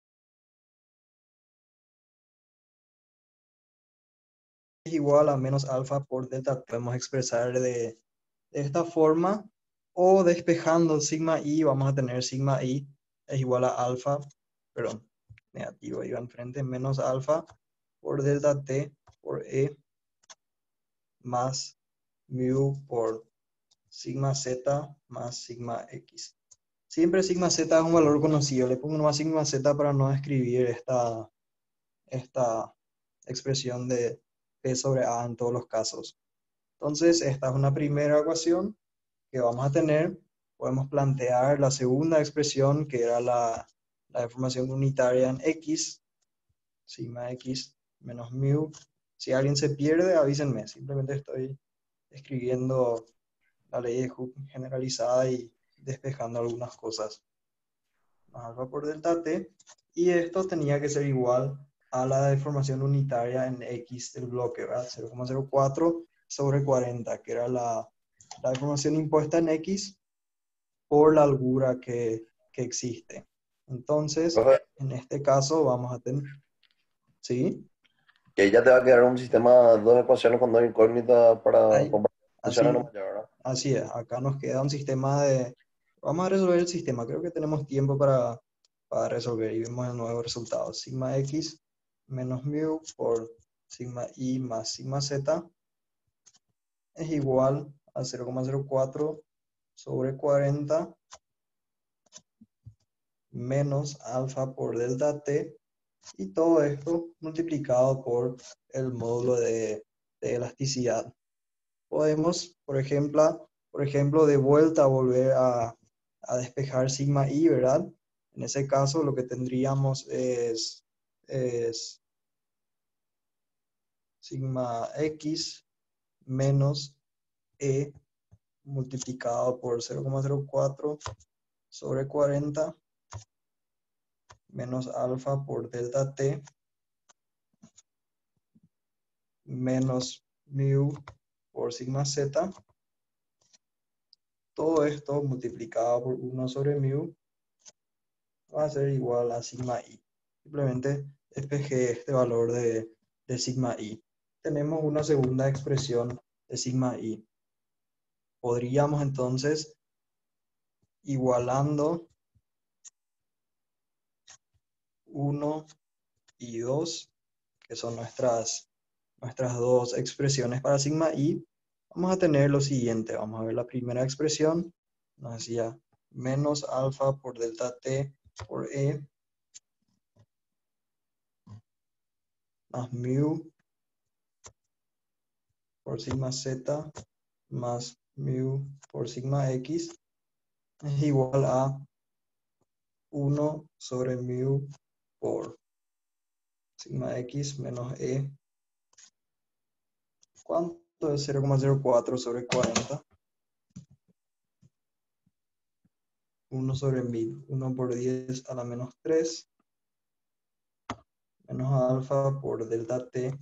igual a menos alfa por delta t. Podemos expresar de, de esta forma, o despejando sigma i, vamos a tener sigma i es igual a alfa, perdón, negativo iba enfrente, menos alfa por delta t por e más mu por sigma z más sigma x. Siempre sigma z es un valor conocido, le pongo nomás sigma z para no escribir esta, esta expresión de p sobre a en todos los casos. Entonces, esta es una primera ecuación que vamos a tener. Podemos plantear la segunda expresión, que era la, la deformación unitaria en x, sigma x menos mu. Si alguien se pierde, avísenme. Simplemente estoy escribiendo la ley de Hooke generalizada y despejando algunas cosas. Más alfa por delta t. Y esto tenía que ser igual a la deformación unitaria en x del bloque, ¿verdad? cero coma cero cuatro sobre cuarenta, que era la, la deformación impuesta en x por la holgura que, que existe. Entonces, Profe, en este caso vamos a tener, ¿sí? que ya te va a quedar un sistema, dos ecuaciones con dos incógnitas para Ahí, comparar funciones así, nomás ya, ¿verdad? así es. Acá nos queda un sistema de... Vamos a resolver el sistema. Creo que tenemos tiempo para, para resolver y vemos el nuevo resultado. Sigma x menos mu por sigma y más sigma z es igual a cero coma cero cuatro sobre cuarenta menos alfa por delta t, y todo esto multiplicado por el módulo de, de elasticidad. Podemos, por ejemplo, por ejemplo, de vuelta volver a, a despejar sigma i, ¿verdad? En ese caso lo que tendríamos es, es sigma x menos e multiplicado por cero coma cero cuatro sobre cuarenta menos alfa por delta t menos mu por sigma z. Todo esto multiplicado por uno sobre mu va a ser igual a sigma i. Simplemente despejé este valor de, de sigma i. Tenemos una segunda expresión de sigma i. Podríamos entonces, igualando uno y dos, que son nuestras, nuestras dos expresiones para sigma i, vamos a tener lo siguiente. Vamos a ver la primera expresión. Nos decía menos alfa por delta t por e más mu por sigma z más mu por sigma x es igual a uno sobre mu por sigma x menos e. ¿Cuánto es cero coma cero cuatro sobre cuarenta? uno sobre mil. uno por diez a la menos tres menos alfa por delta t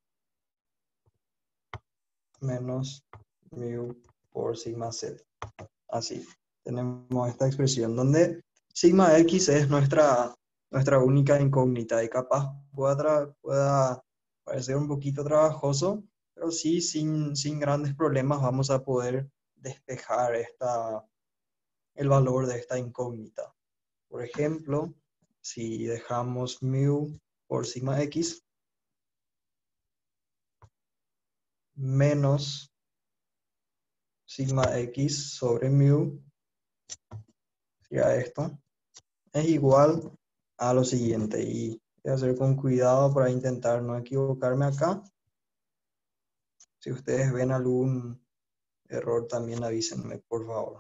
menos mu por sigma z. Así, tenemos esta expresión donde sigma x es nuestra, nuestra única incógnita y capaz pueda, tra- pueda parecer un poquito trabajoso, pero sí, sin, sin grandes problemas vamos a poder despejar esta, el valor de esta incógnita. Por ejemplo, si dejamos mu por sigma x menos sigma x sobre mu, sería esto, es igual a lo siguiente. Y voy a hacer con cuidado para intentar no equivocarme acá. Si ustedes ven algún error, también avísenme, por favor.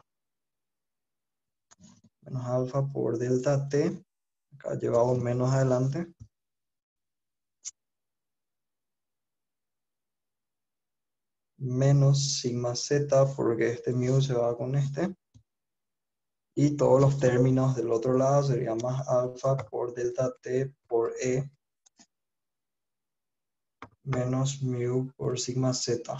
Menos alfa por delta t. Acá llevamos menos adelante. Menos sigma z, porque este mu se va con este. Y todos los términos del otro lado serían más alfa por delta t por e menos mu por sigma z.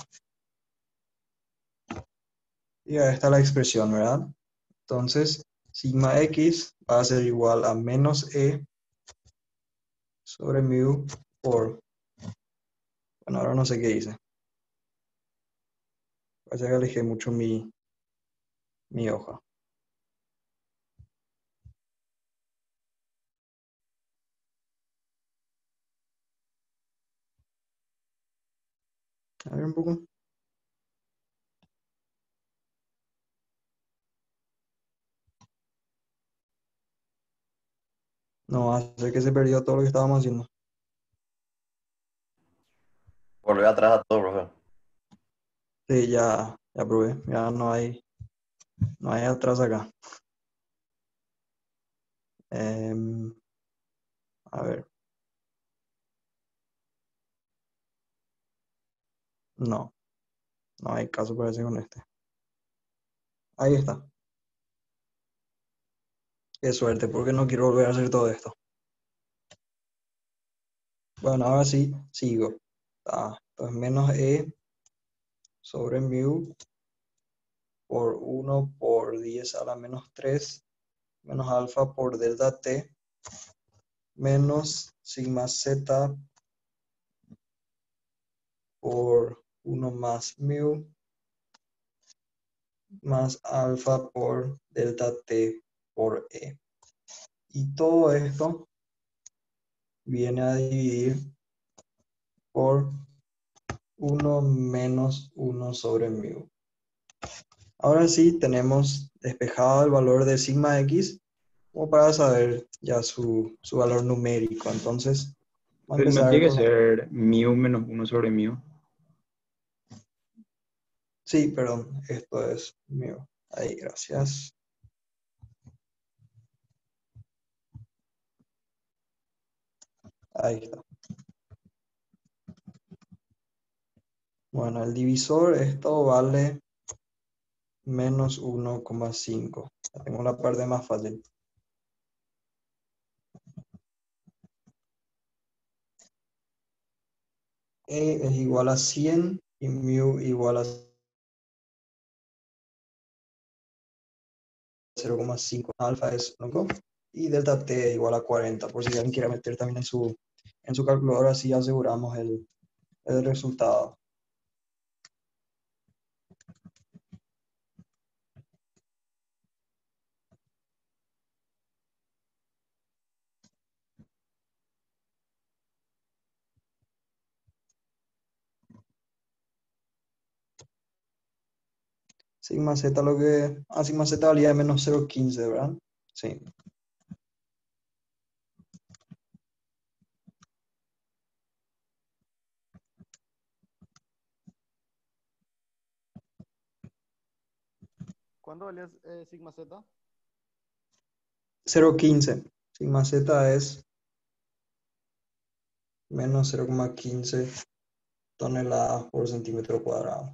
Y ahí está la expresión, ¿verdad? Entonces, sigma x va a ser igual a menos e sobre mu por... Bueno, ahora no sé qué dice. Parece que alejé mucho mi, mi hoja. A ver un poco. No, hace que se perdió todo lo que estábamos haciendo. Volver atrás a todo, profe. Sí, ya, ya probé. Ya no hay, no hay atrás acá. Em, a ver. No, no hay caso parece con este. Ahí está. Qué suerte, porque no quiero volver a hacer todo esto. Bueno, ahora sí, sigo. Ah, entonces menos e sobre mu por uno por diez a la menos tres menos alfa por delta t menos sigma z por uno más mu más alfa por delta t por e. Y todo esto viene a dividir por uno menos uno sobre mu. Ahora sí tenemos despejado el valor de sigma x como para saber ya su, su valor numérico. Entonces, vamos a Pero no empezar tiene que con... ser mu menos uno sobre mu. Sí, perdón, esto es mu. Ahí, gracias. Ahí está. Bueno, el divisor, esto vale menos uno coma cinco. Ya tengo la parte más fácil. E es igual a cien y mu igual a cero coma cinco. Alfa es uno y delta t es igual a cuarenta. Por si alguien quiere meter también en su, en su calculadora, así aseguramos el, el resultado. Sigma Z lo que... Ah, sigma Z valía de menos cero coma quince, ¿verdad? Sí. ¿Cuánto valía eh, sigma Z? cero coma quince. Sigma Z es menos cero coma quince toneladas por centímetro cuadrado.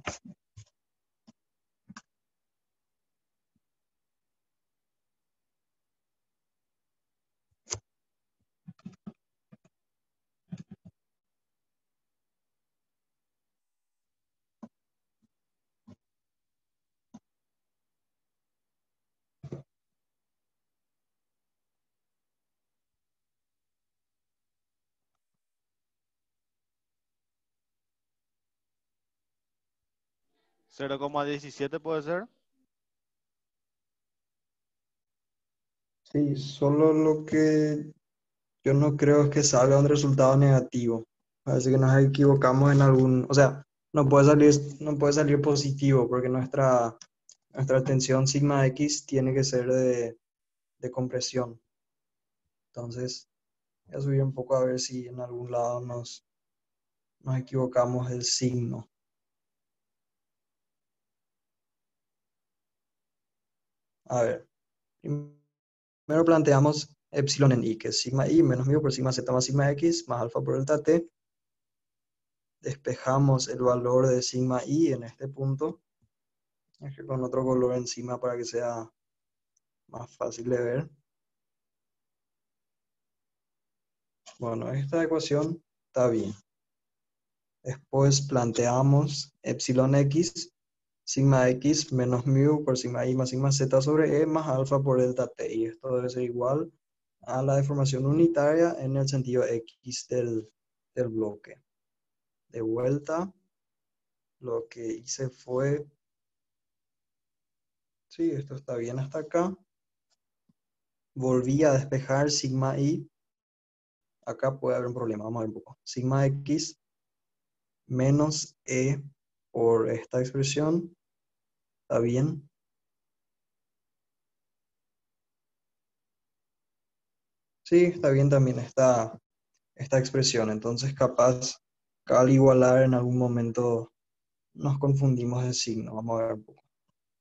cero coma diecisiete puede ser. Sí, solo lo que yo no creo es que salga un resultado negativo. Parece que nos equivocamos en algún, o sea, no puede salir, no puede salir positivo porque nuestra, nuestra tensión sigma X tiene que ser de, de compresión. Entonces, voy a subir un poco a ver si en algún lado nos, nos equivocamos del signo. A ver, primero planteamos epsilon en i, que es sigma i menos mu por sigma z más sigma x más alfa por delta t. Despejamos el valor de sigma i en este punto. Aquí con otro color encima para que sea más fácil de ver. Bueno, esta ecuación está bien. Después planteamos epsilon x, sigma x menos mu por sigma i más sigma z sobre e más alfa por delta t. Y esto debe ser igual a la deformación unitaria en el sentido x del, del bloque. De vuelta, lo que hice fue... Sí, esto está bien hasta acá. Volví a despejar sigma i. Acá puede haber un problema, vamos a ver un poco. Sigma x menos e por esta expresión, ¿está bien? Sí, está bien también esta, esta expresión. Entonces, capaz, al igualar en algún momento nos confundimos de signo. Vamos a ver un poco.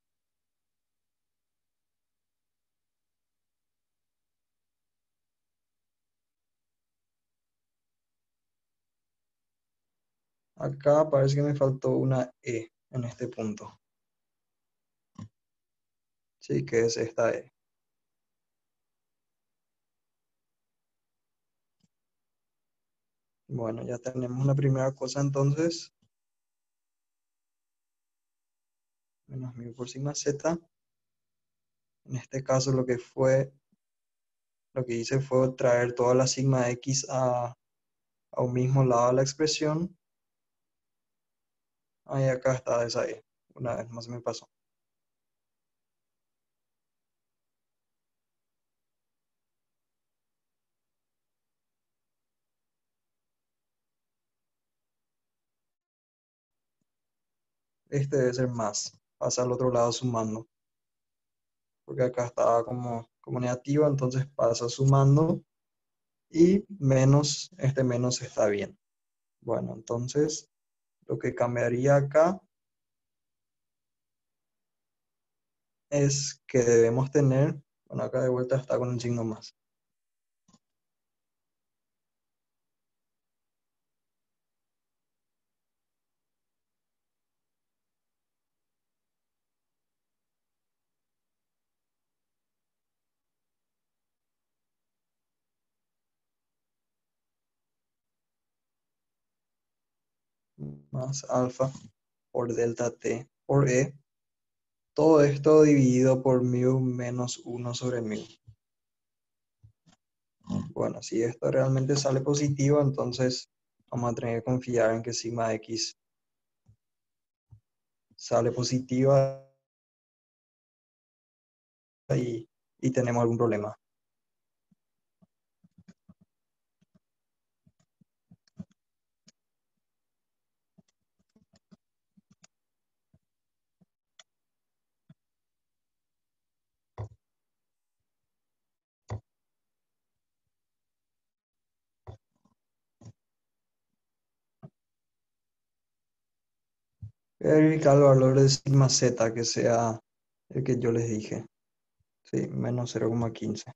Acá parece que me faltó una e en este punto. Sí, que es esta e. Bueno, ya tenemos una primera cosa entonces. Menos mu por sigma z. En este caso lo que fue, lo que hice fue traer toda la sigma x a, a un mismo lado de la expresión. Ahí acá está esa e. Una vez más me pasó. Este debe ser más. Pasa al otro lado sumando. Porque acá estaba como, como negativo, entonces pasa sumando. Y menos, este menos está bien. Bueno, entonces lo que cambiaría acá es que debemos tener, bueno, acá de vuelta está con un signo más. Más alfa por delta t por e. Todo esto dividido por mu menos uno sobre mu. Bueno, si esto realmente sale positivo, entonces vamos a tener que confiar en que sigma x sale positiva y, y tenemos algún problema. Voy a verificar el valor de sigma z, que sea el que yo les dije. Sí, menos cero coma quince.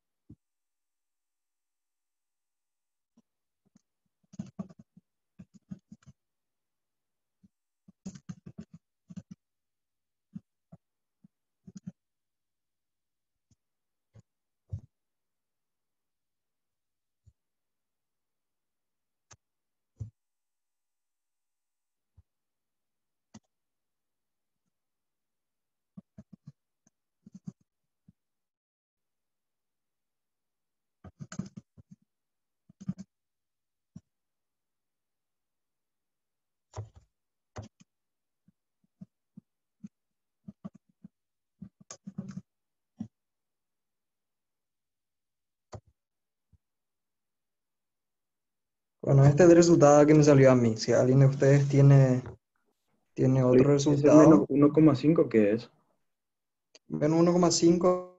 Bueno, este es el resultado que me salió a mí. Si alguien de ustedes tiene, tiene otro Ese menos resultado, uno coma cinco, ¿qué es? menos uno coma cinco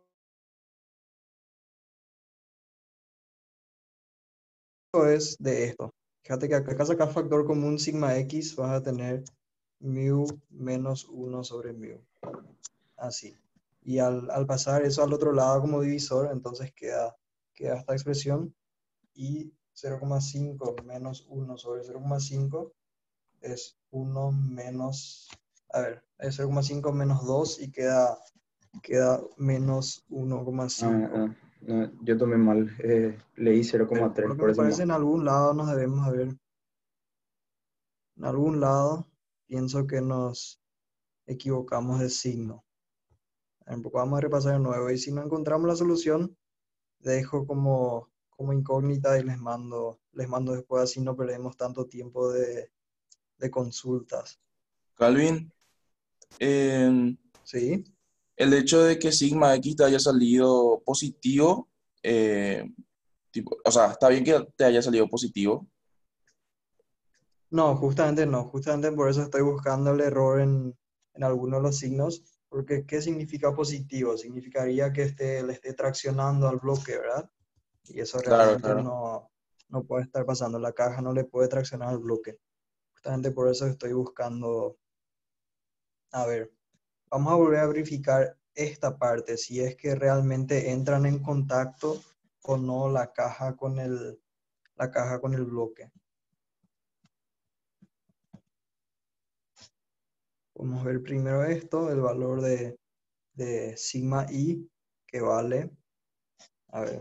es de esto. Fíjate que acá sacas factor común sigma x, vas a tener mu menos uno sobre mu. Así. Y al, al pasar eso al otro lado como divisor, entonces queda, queda esta expresión. Y cero coma cinco menos uno sobre cero coma cinco es uno menos, a ver, es cero coma cinco menos dos y queda, queda menos uno coma Ah, cinco. ah, no, yo tomé mal. Eh, leí cero coma Por tres, lo que por me eso parece, más. en algún lado nos debemos haber, en algún lado, pienso que nos equivocamos de signo. Un poco vamos a repasar de nuevo y si no encontramos la solución, dejo como, como incógnita y les mando, les mando después, así no perdemos tanto tiempo de, de consultas. Calvin, eh, ¿Sí? el hecho de que sigma x te haya salido positivo, eh, tipo, o sea, está bien que te haya salido positivo. No, justamente no, justamente por eso estoy buscando el error en, en algunos de los signos, porque ¿qué significa positivo? Significaría que esté, le esté traccionando al bloque, ¿verdad? Y eso Claro, realmente claro. no, no puede estar pasando, la caja no le puede traccionar al bloque. Justamente por eso estoy buscando, a ver, vamos a volver a verificar esta parte, si es que realmente entran en contacto o no la caja con el, la caja con el bloque. Vamos a ver primero esto, el valor de, de sigma i, que vale, a ver,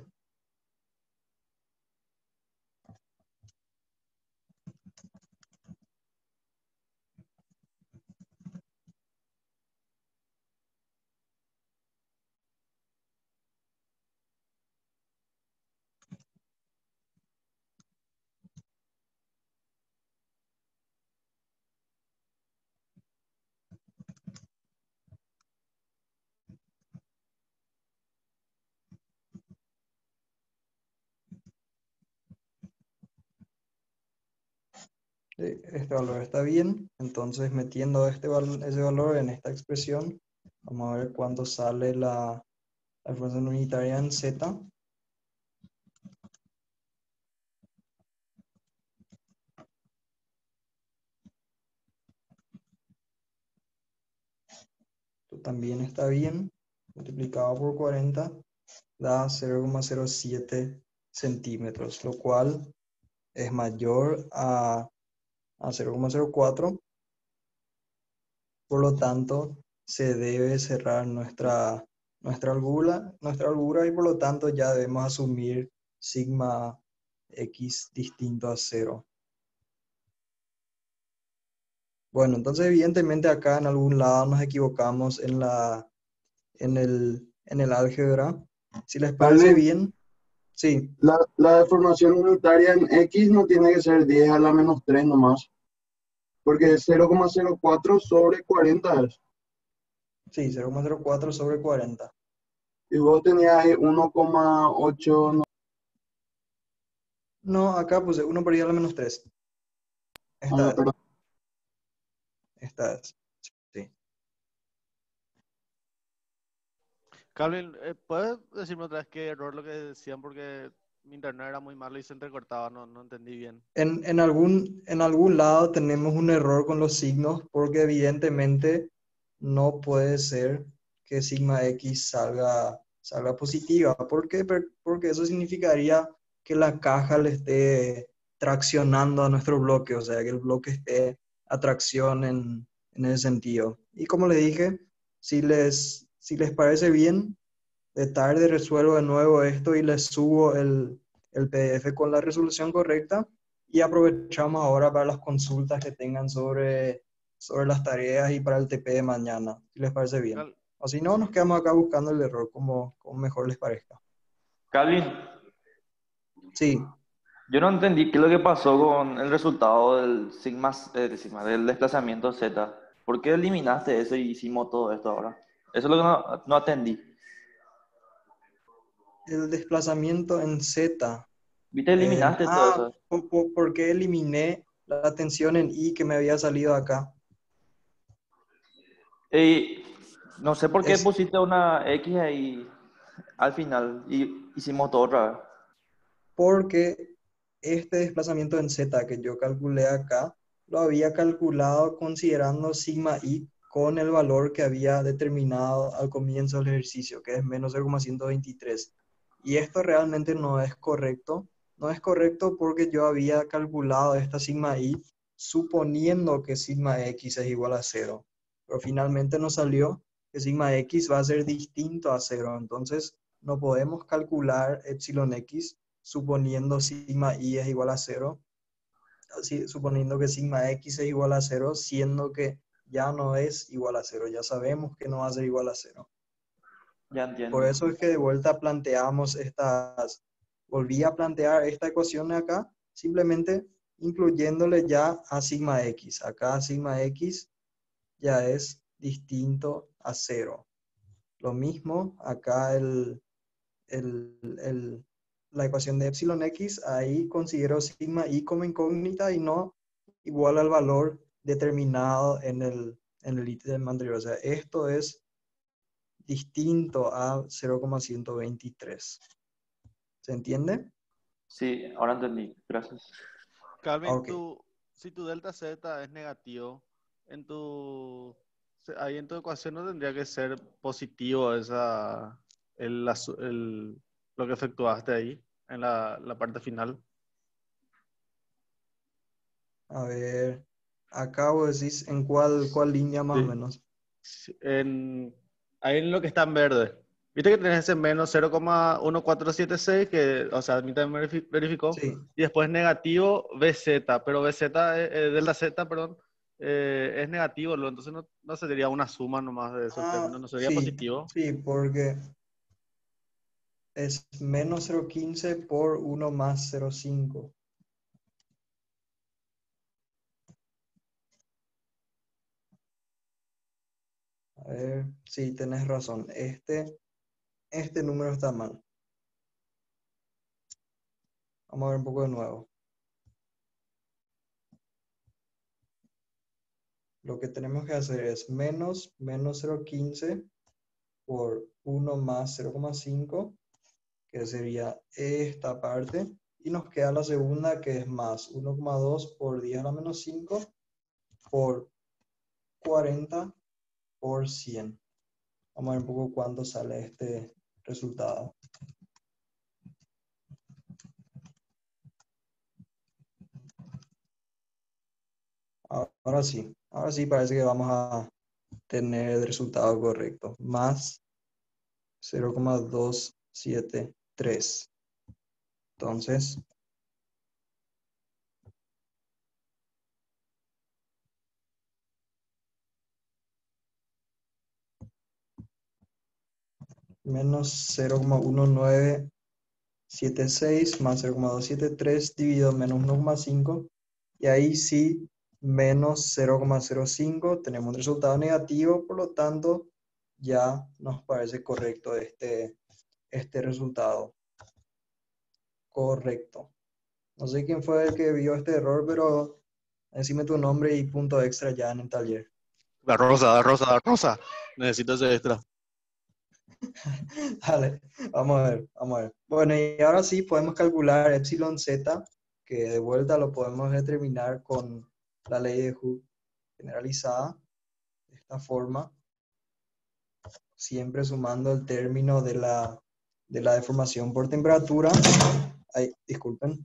sí, este valor está bien, entonces metiendo este val- ese valor en esta expresión, vamos a ver cuánto sale la, la función unitaria en z. Esto también está bien, multiplicado por cuarenta da cero coma cero siete centímetros, lo cual es mayor a, a cero coma cero cuatro, por lo tanto se debe cerrar nuestra, nuestra albura, nuestra albura y por lo tanto ya debemos asumir sigma x distinto a cero. Bueno, entonces evidentemente acá en algún lado nos equivocamos en, la, en, el, en el álgebra. Si les parece Calvin, bien, sí, la, la deformación unitaria en X no tiene que ser diez a la menos tres nomás, porque es cero coma cero cuatro sobre cuarenta es. sí, cero coma cero cuatro sobre cuarenta. Y vos tenías ahí uno coma ocho, no, No, acá puse uno por ahí a la menos tres. Esta ah, es, perdón. esta es, sí. Calvin, eh, ¿puedes decirme otra vez qué error lo que decían? Porque mi internet era muy malo y se entrecortaba, no, no entendí bien. En, en algún, en algún lado tenemos un error con los signos porque evidentemente no puede ser que sigma X salga, salga positiva. ¿Por qué? Per- Porque eso significaría que la caja le esté traccionando a nuestro bloque, o sea, que el bloque esté a tracción en, en ese sentido. Y como les dije, si les, si les parece bien, de tarde resuelvo de nuevo esto y les subo el, el P D F con la resolución correcta y aprovechamos ahora para las consultas que tengan sobre, sobre las tareas y para el T P de mañana, si les parece bien. Cal- O si no, nos quedamos acá buscando el error como, como mejor les parezca. Calvin, Sí, yo no entendí qué es lo que pasó con el resultado del sigma, eh, del sigma, del desplazamiento Z. ¿Por qué eliminaste eso y hicimos todo esto ahora? Eso es lo que no, no atendí. el desplazamiento en Z. ¿Viste? Eh, Eliminaste todo ah, eso. po- po- ¿por qué eliminé la tensión en I que me había salido acá? Y no sé por qué Es pusiste una X ahí al final y hicimos todo otra vez. porque este desplazamiento en Z que yo calculé acá, lo había calculado considerando sigma i con el valor que había determinado al comienzo del ejercicio, que es menos cero coma ciento veintitrés. Y esto realmente no es correcto. No es correcto porque yo había calculado esta sigma i suponiendo que sigma x es igual a cero. Pero finalmente nos salió que sigma x va a ser distinto a cero. Entonces no podemos calcular epsilon x suponiendo sigma i es igual a cero, así, suponiendo que sigma x es igual a cero, siendo que ya no es igual a cero, ya sabemos que no va a ser igual a cero. Ya Por entiendo. eso es que de vuelta planteamos estas, volví a plantear esta ecuación de acá, simplemente incluyéndole ya a sigma x. Acá sigma x ya es distinto a cero. Lo mismo, acá el, el, el, la ecuación de epsilon x, ahí considero sigma i como incógnita y no igual al valor determinado en el, en el ítem anterior. O sea, esto es distinto a cero coma ciento veintitrés. ¿Se entiende? Sí, ahora entendí. Gracias. Calvin, Ok. tu, si tu delta Z es negativo, en tu, ahí en tu ecuación no tendría que ser positivo esa, el, la su- el- lo que efectuaste ahí, en la, la parte final. A ver, acá vos decís en cuál, cuál línea más o Sí. menos. Sí, En, ahí en lo que está en verde. Viste que tenés ese menos cero coma uno cuatro siete seis, que, o sea, a mí también me verifi- verificó. Sí, Y después negativo B Z, pero B Z, eh, eh, delta Z, perdón, eh, es negativo, lo- entonces no, no sería una suma nomás de esos ah, términos, no sería sí, positivo. sí, porque es menos cero coma quince por uno más cero coma cinco. A ver, sí, tenés razón. Este, este número está mal. Vamos a ver un poco de nuevo. Lo que tenemos que hacer es menos, menos cero coma quince por uno más cero coma cinco, que sería esta parte. Y nos queda la segunda, que es más uno coma dos por diez a la menos cinco por cuarenta por cien. Vamos a ver un poco cuándo sale este resultado. Ahora sí, ahora sí parece que vamos a tener el resultado correcto. Más cero coma doscientos setenta y tres. Entonces, menos cero coma mil novecientos setenta y seis más cero coma doscientos setenta y tres dividido menos uno coma cinco. Y ahí sí, menos cero coma cero cinco. Tenemos un resultado negativo, por lo tanto, ya nos parece correcto este, este resultado. Correcto. No sé quién fue el que vio este error, pero decime tu nombre y punto extra ya en el taller. La rosa, la rosa, la rosa. Necesito ese extra. Dale, vamos a ver, vamos a ver. Bueno, y ahora sí podemos calcular epsilon z, que de vuelta lo podemos determinar con la ley de Hooke generalizada, de esta forma, siempre sumando el término de la, de la deformación por temperatura. Ay, disculpen.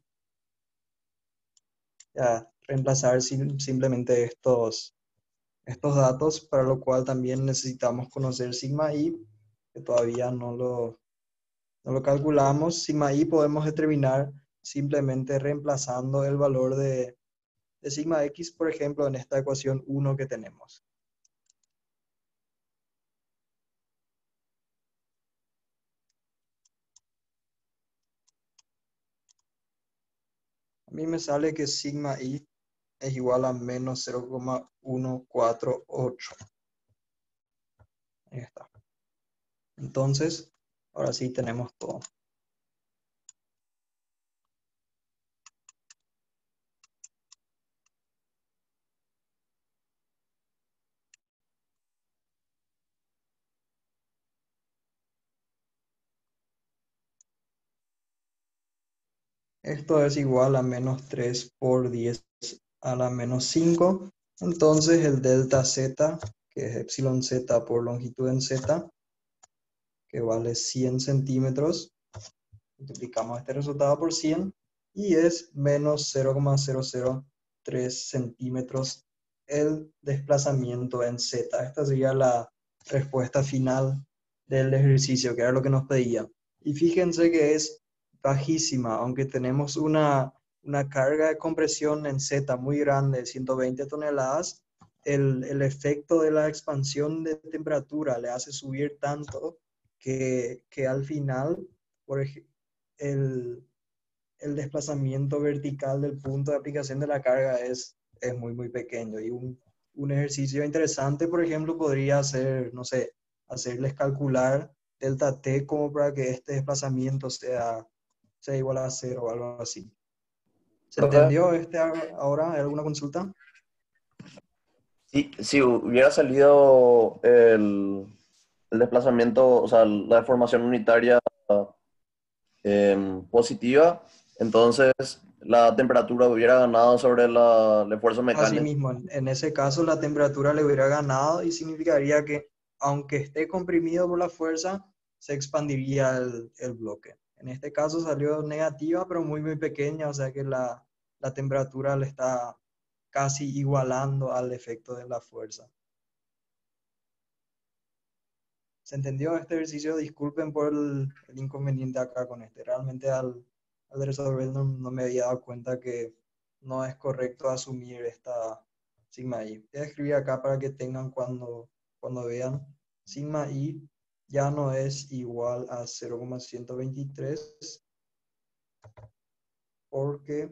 Ya, reemplazar sim- simplemente estos, estos datos, para lo cual también necesitamos conocer sigma i, que todavía no lo, no lo calculamos. Sigma i podemos determinar simplemente reemplazando el valor de, de sigma x, por ejemplo, en esta ecuación uno que tenemos. A mí me sale que sigma i es igual a menos cero coma ciento cuarenta y ocho. Ahí está. Entonces, ahora sí tenemos todo. Esto es igual a menos tres por diez a la menos cinco. Entonces el delta z, que es epsilon z por longitud en z, que vale cien centímetros, multiplicamos este resultado por cien y es menos cero coma cero cero tres centímetros el desplazamiento en z. Esta sería la respuesta final del ejercicio, que era lo que nos pedía. Y fíjense que es bajísima, aunque tenemos una, una carga de compresión en z muy grande, ciento veinte toneladas, el, el efecto de la expansión de temperatura le hace subir tanto que, que al final, por ejemplo, el, el desplazamiento vertical del punto de aplicación de la carga es, es muy, muy pequeño. Y un, un ejercicio interesante, por ejemplo, podría ser, no sé, hacerles calcular delta t como para que este desplazamiento sea, sea igual a cero o algo así. ¿Se Profe, entendió este ahora? ¿Hay alguna consulta? si, si hubiera salido el, el desplazamiento, o sea, la deformación unitaria em, positiva, entonces la temperatura hubiera ganado sobre la, el esfuerzo mecánico. Asimismo, en, en ese caso la temperatura le hubiera ganado y significaría que aunque esté comprimido por la fuerza, se expandiría el, el bloque. En este caso salió negativa, pero muy, muy pequeña, o sea que la, la temperatura le está casi igualando al efecto de la fuerza. ¿Se entendió este ejercicio? Disculpen por el, el inconveniente acá con este. Realmente al, al resolver no, no me había dado cuenta que no es correcto asumir esta sigma i. Voy a escribir acá para que tengan cuando, cuando vean. Sigma i ya no es igual a cero coma ciento veintitrés porque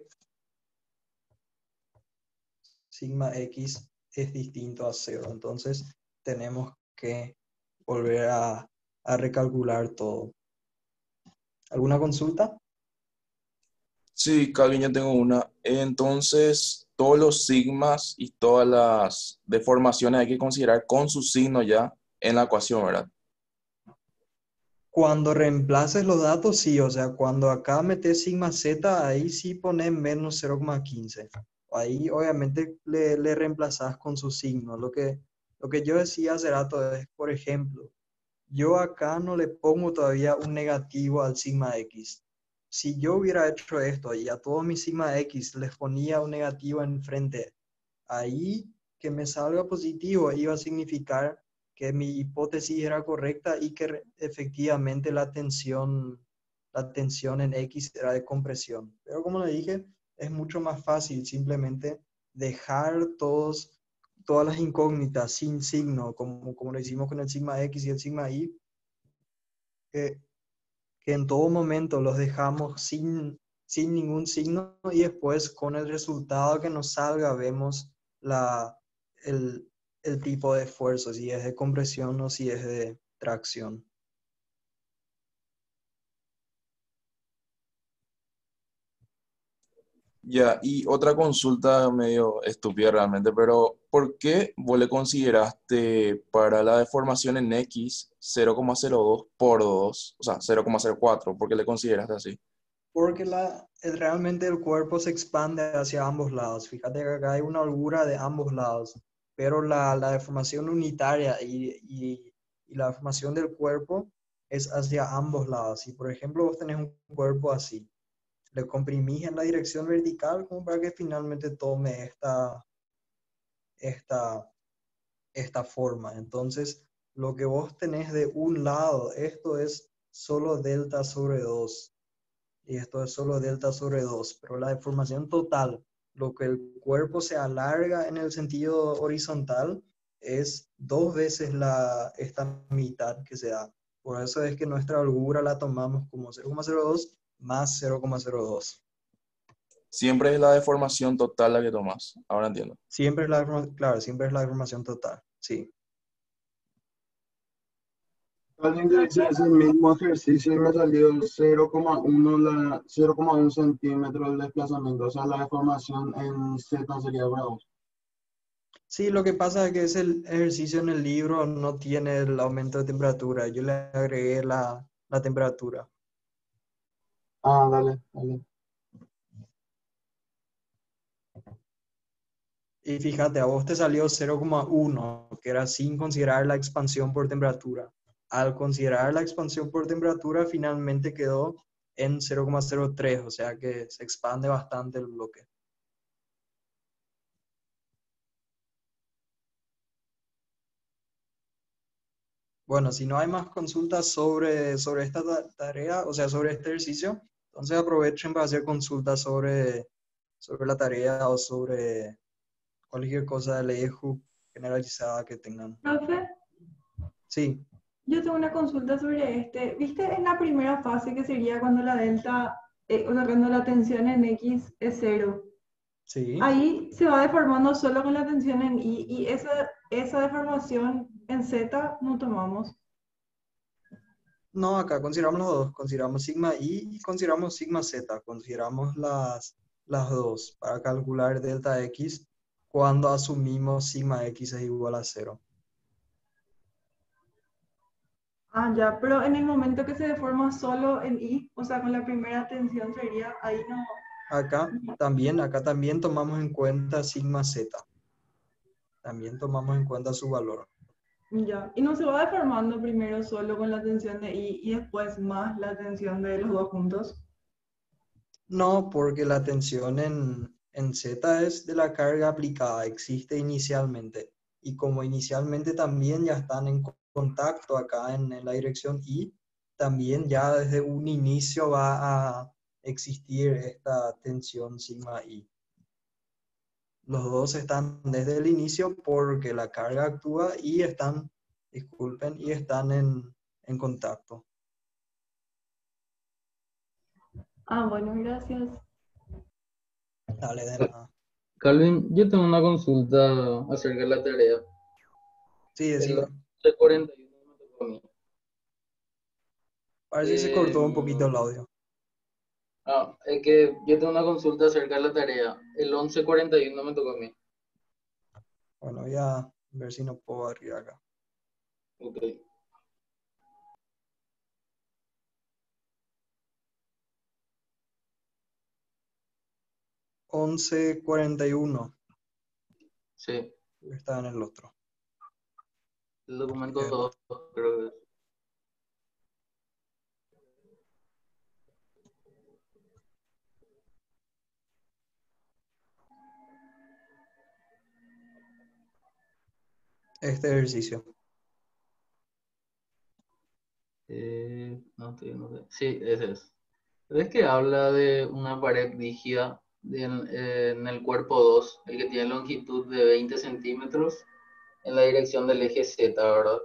sigma x es distinto a cero. Entonces tenemos que volver a, a recalcular todo. ¿Alguna consulta? Sí, Calvin, ya tengo una. Entonces, todos los sigmas y todas las deformaciones hay que considerar con su signo ya en la ecuación, ¿verdad? Cuando reemplaces los datos, sí, o sea, cuando acá metes sigma z, ahí sí pones menos cero coma quince. Ahí obviamente le, le reemplazas con su signo. Lo que, lo que yo decía hace rato es, por ejemplo, yo acá no le pongo todavía un negativo al sigma x. Si yo hubiera hecho esto y a todos mis sigma x les ponía un negativo enfrente, ahí que me salga positivo iba a significar que mi hipótesis era correcta y que re- efectivamente la tensión, la tensión en X era de compresión. Pero como le dije, es mucho más fácil simplemente dejar todos, todas las incógnitas sin signo, como, como lo hicimos con el sigma X y el sigma Y, que, que en todo momento los dejamos sin, sin ningún signo y después con el resultado que nos salga vemos la, el, el tipo de esfuerzo, si es de compresión o si es de tracción. Ya, y otra consulta medio estúpida realmente, pero ¿por qué vos le consideraste para la deformación en X cero coma cero dos por dos, o sea, cero coma cero cuatro? ¿Por qué le consideraste así? Porque la, el- realmente el cuerpo se expande hacia ambos lados. Fíjate que acá hay una holgura de ambos lados, pero la, la deformación unitaria y, y- y la deformación del cuerpo es hacia ambos lados. Si por ejemplo vos tenés un cuerpo así, le comprimís en la dirección vertical como para que finalmente tome esta, esta, esta forma. Entonces, lo que vos tenés de un lado, esto es solo delta sobre dos. Y esto es solo delta sobre dos, pero la deformación total, lo que el cuerpo se alarga en el sentido horizontal, es dos veces la, esta mitad que se da. Por eso es que nuestra holgura la tomamos como cero coma cero dos más cero coma cero dos. Siempre es la deformación total la que tomás. Ahora entiendo. Siempre es la, deforma- claro, siempre es la deformación total, sí. Alguien que hice ese mismo ejercicio y me salió cero coma uno la, cero coma uno centímetros el desplazamiento, o sea, la deformación en Z sería bravo. Sí, lo que pasa es que ese ejercicio en el libro no tiene el aumento de temperatura. Yo le agregué la, la temperatura. Ah, dale, dale. Y fíjate, a vos te salió cero coma uno, que era sin considerar la expansión por temperatura. Al considerar la expansión por temperatura, finalmente quedó en cero coma cero tres, o sea que se expande bastante el bloque. Bueno, si no hay más consultas sobre, sobre esta ta- tarea, o sea, sobre este ejercicio, entonces aprovechen para hacer consultas sobre, sobre la tarea o sobre cualquier cosa de la E J U generalizada que tengan. Profe, Sí, yo tengo una consulta sobre este. ¿Viste en la primera fase que sería cuando la delta, eh, o sea, cuando la tensión en X es cero? sí. Ahí se va deformando solo con la tensión en Y y esa, esa deformación en Z no tomamos. No, acá consideramos los dos, consideramos sigma I y consideramos sigma Z, consideramos las, las dos para calcular delta X cuando asumimos sigma X es igual a cero. Ah, ya, pero en el momento que se deforma solo en Y, o sea, con la primera tensión sería, ahí no. Acá también, acá también tomamos en cuenta sigma Z, también tomamos en cuenta su valor. Ya, y no se va deformando primero solo con la tensión de Y y después más la tensión de los dos juntos. No, porque la tensión en, en Z es de la carga aplicada, existe inicialmente. Y como inicialmente también ya están en co- contacto acá en, en la dirección Y, también ya desde un inicio va a existir esta tensión sigma I. Los dos están desde el inicio porque la carga actúa y están, disculpen, y están en, en contacto. Ah, bueno, gracias. Dale, de nada. Calvin, yo tengo una consulta acerca de la tarea. Sí, El decime. once cuarenta y uno me tocó a mí. Parece que se cortó un Em, poquito el audio. ah, es que yo tengo una consulta acerca de la tarea. El once cuarenta y uno me tocó a mí. Bueno, voy a ver si no puedo abrir acá. Ok. once cuarenta y uno. Sí, Está en el otro. el documento Eh, dos, creo que es. Este ejercicio. Eh, no, estoy- no sé. Sí, ese es. ¿Ves que habla de una pared rígida de- eh, en el cuerpo dos, el que tiene longitud de veinte centímetros en la dirección del eje Z, ¿verdad?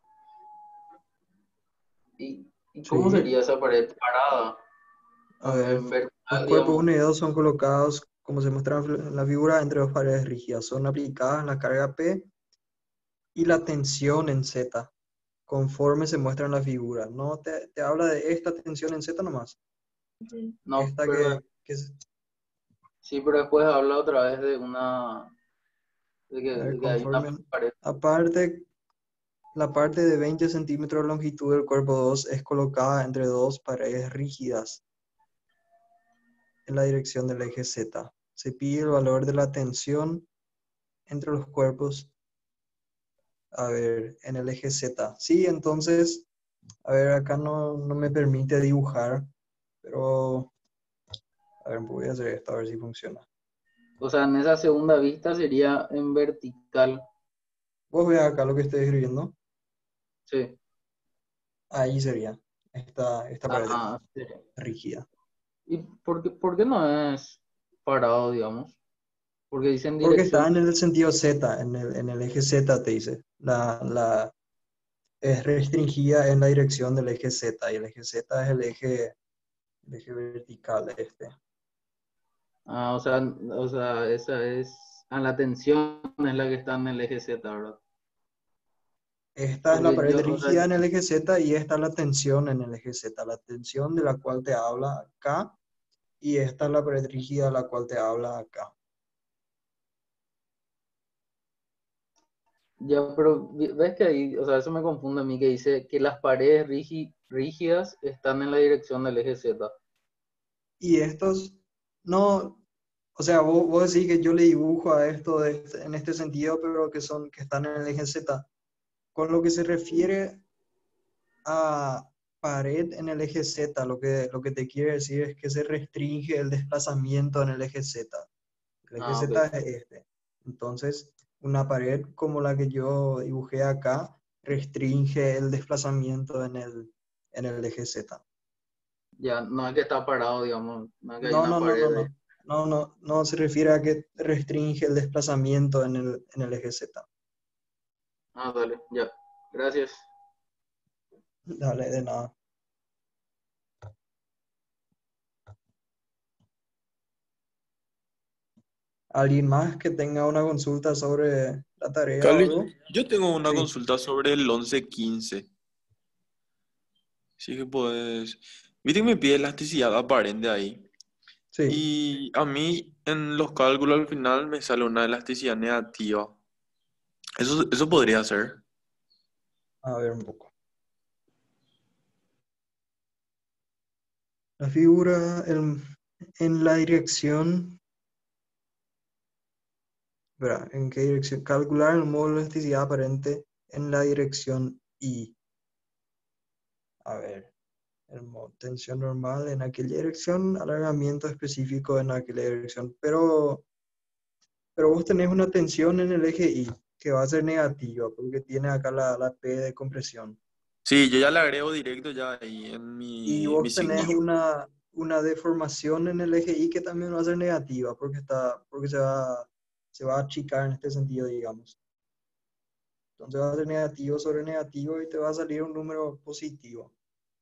¿Y, y cómo Sí. sería esa pared parada? A ver, En vertical, los cuerpos digamos. uno y dos son colocados, como se muestra en la figura, entre dos paredes rígidas. Son aplicadas la carga P y la tensión en Z, conforme se muestra en la figura. No te, te habla de esta tensión en Z nomás. No, Esta pero que, que es- sí, pero después habla otra vez de una De que, A ver, de que hay una conforme, pared. aparte, la parte de veinte centímetros de longitud del cuerpo dos es colocada entre dos paredes rígidas en la dirección del eje Z. Se pide el valor de la tensión entre los cuerpos, a ver, en el eje Z. Sí, entonces, a ver, acá no, no me permite dibujar, pero, a ver, voy a hacer esto a ver si funciona. O sea, en esa segunda vista sería en vertical. Vos veis acá lo que estoy escribiendo. Sí. Ahí sería esta, esta pared Ah, sí. rígida. ¿Y por qué, por qué no es parado, digamos? Porque dice en Porque dirección. está en el sentido Z, en el, en el eje Z, te dice. La, la, es restringida en la dirección del eje Z, y el eje Z es el eje, el eje vertical este. Ah, o sea, o sea, esa es. Ah, la tensión es la que está en el eje Z, ¿verdad? Esta es la Porque pared yo, o sea, rígida en el eje Z y esta es la tensión en el eje Z. La tensión de la cual te habla acá, y esta es la pared rígida de la cual te habla acá. ya, pero vi- ves que ahí, o sea, eso me confunde a mí, que dice que las paredes rígi- rígidas están en la dirección del eje Z. Y estos, no, o sea, vos, vos decís que yo le dibujo a esto de este- en este sentido, pero que son, que están en el eje Z. Con lo que se refiere a pared en el eje Z, lo que, lo que te quiere decir es que se restringe el desplazamiento en el eje Z. El eje Ah, ok. Z es este. Entonces, una pared como la que yo dibujé acá restringe el desplazamiento en el, en el eje Z. Ya, no es que está parado, digamos, no es que hay No, una no, no, no, pared ahí. no. No, no, no se refiere a que restringe el desplazamiento en el, en el eje Z. Ah, dale, ya. Gracias. Dale, de nada. ¿Alguien más que tenga una consulta sobre la tarea o algo? Calvin, yo tengo una Sí, consulta sobre el once quince. Sí que puedes. Viste que me pide elasticidad aparente ahí. sí. Y a mí en los cálculos al final me sale una elasticidad negativa. Eso, eso podría ser. A ver un poco. La figura en, en la dirección, ¿verdad? ¿En qué dirección? Calcular el módulo de elasticidad aparente en la dirección I. A ver, el mo- tensión normal en aquella dirección, alargamiento específico en aquella dirección. Pero, pero vos tenés una tensión en el eje I que va a ser negativa porque tiene acá la, la P de compresión. Sí, yo ya le agrego directo ya ahí en Y mi, mi vos tenés signo. una, una deformación en el eje Y que también va a ser negativa porque, está, porque se, va, se va a achicar en este sentido, digamos. Entonces va a ser negativo sobre negativo y te va a salir un número positivo.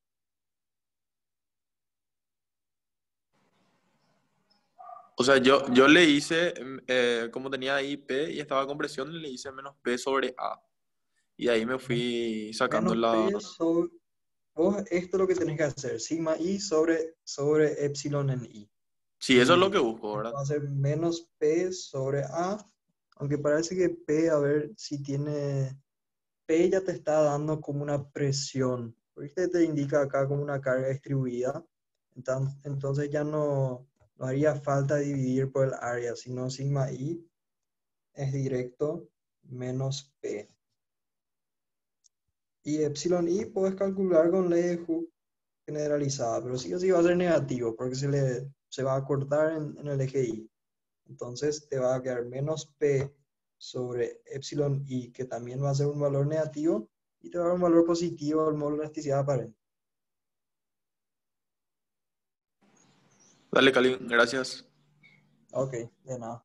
O sea, yo, yo le hice, mm, eh, como tenía ahí P y estaba compresión, le hice menos P sobre A. Y ahí me fui sacando Menos la... P sobre... Vos, esto es lo que tenés que hacer. Sigma I sobre, sobre epsilon en I. Sí, eso es lo Y que busco, esto ¿verdad? va a ser menos P sobre A. Aunque parece que P, a ver si tiene... P ya te está dando como una presión. Porque te indica acá como una carga distribuida. Enton- Entonces ya no, no haría falta dividir por el área, sino sigma I es directo menos P. Y epsilon I puedes calcular con ley de Hooke generalizada, pero sí o sí va a ser negativo porque se, le, se va a cortar en, en el eje Y. Entonces te va a quedar menos P sobre epsilon I, que también va a ser un valor negativo, y te va a dar un valor positivo al módulo de elasticidad aparente. Dale, Cali, gracias. Ok, de nada.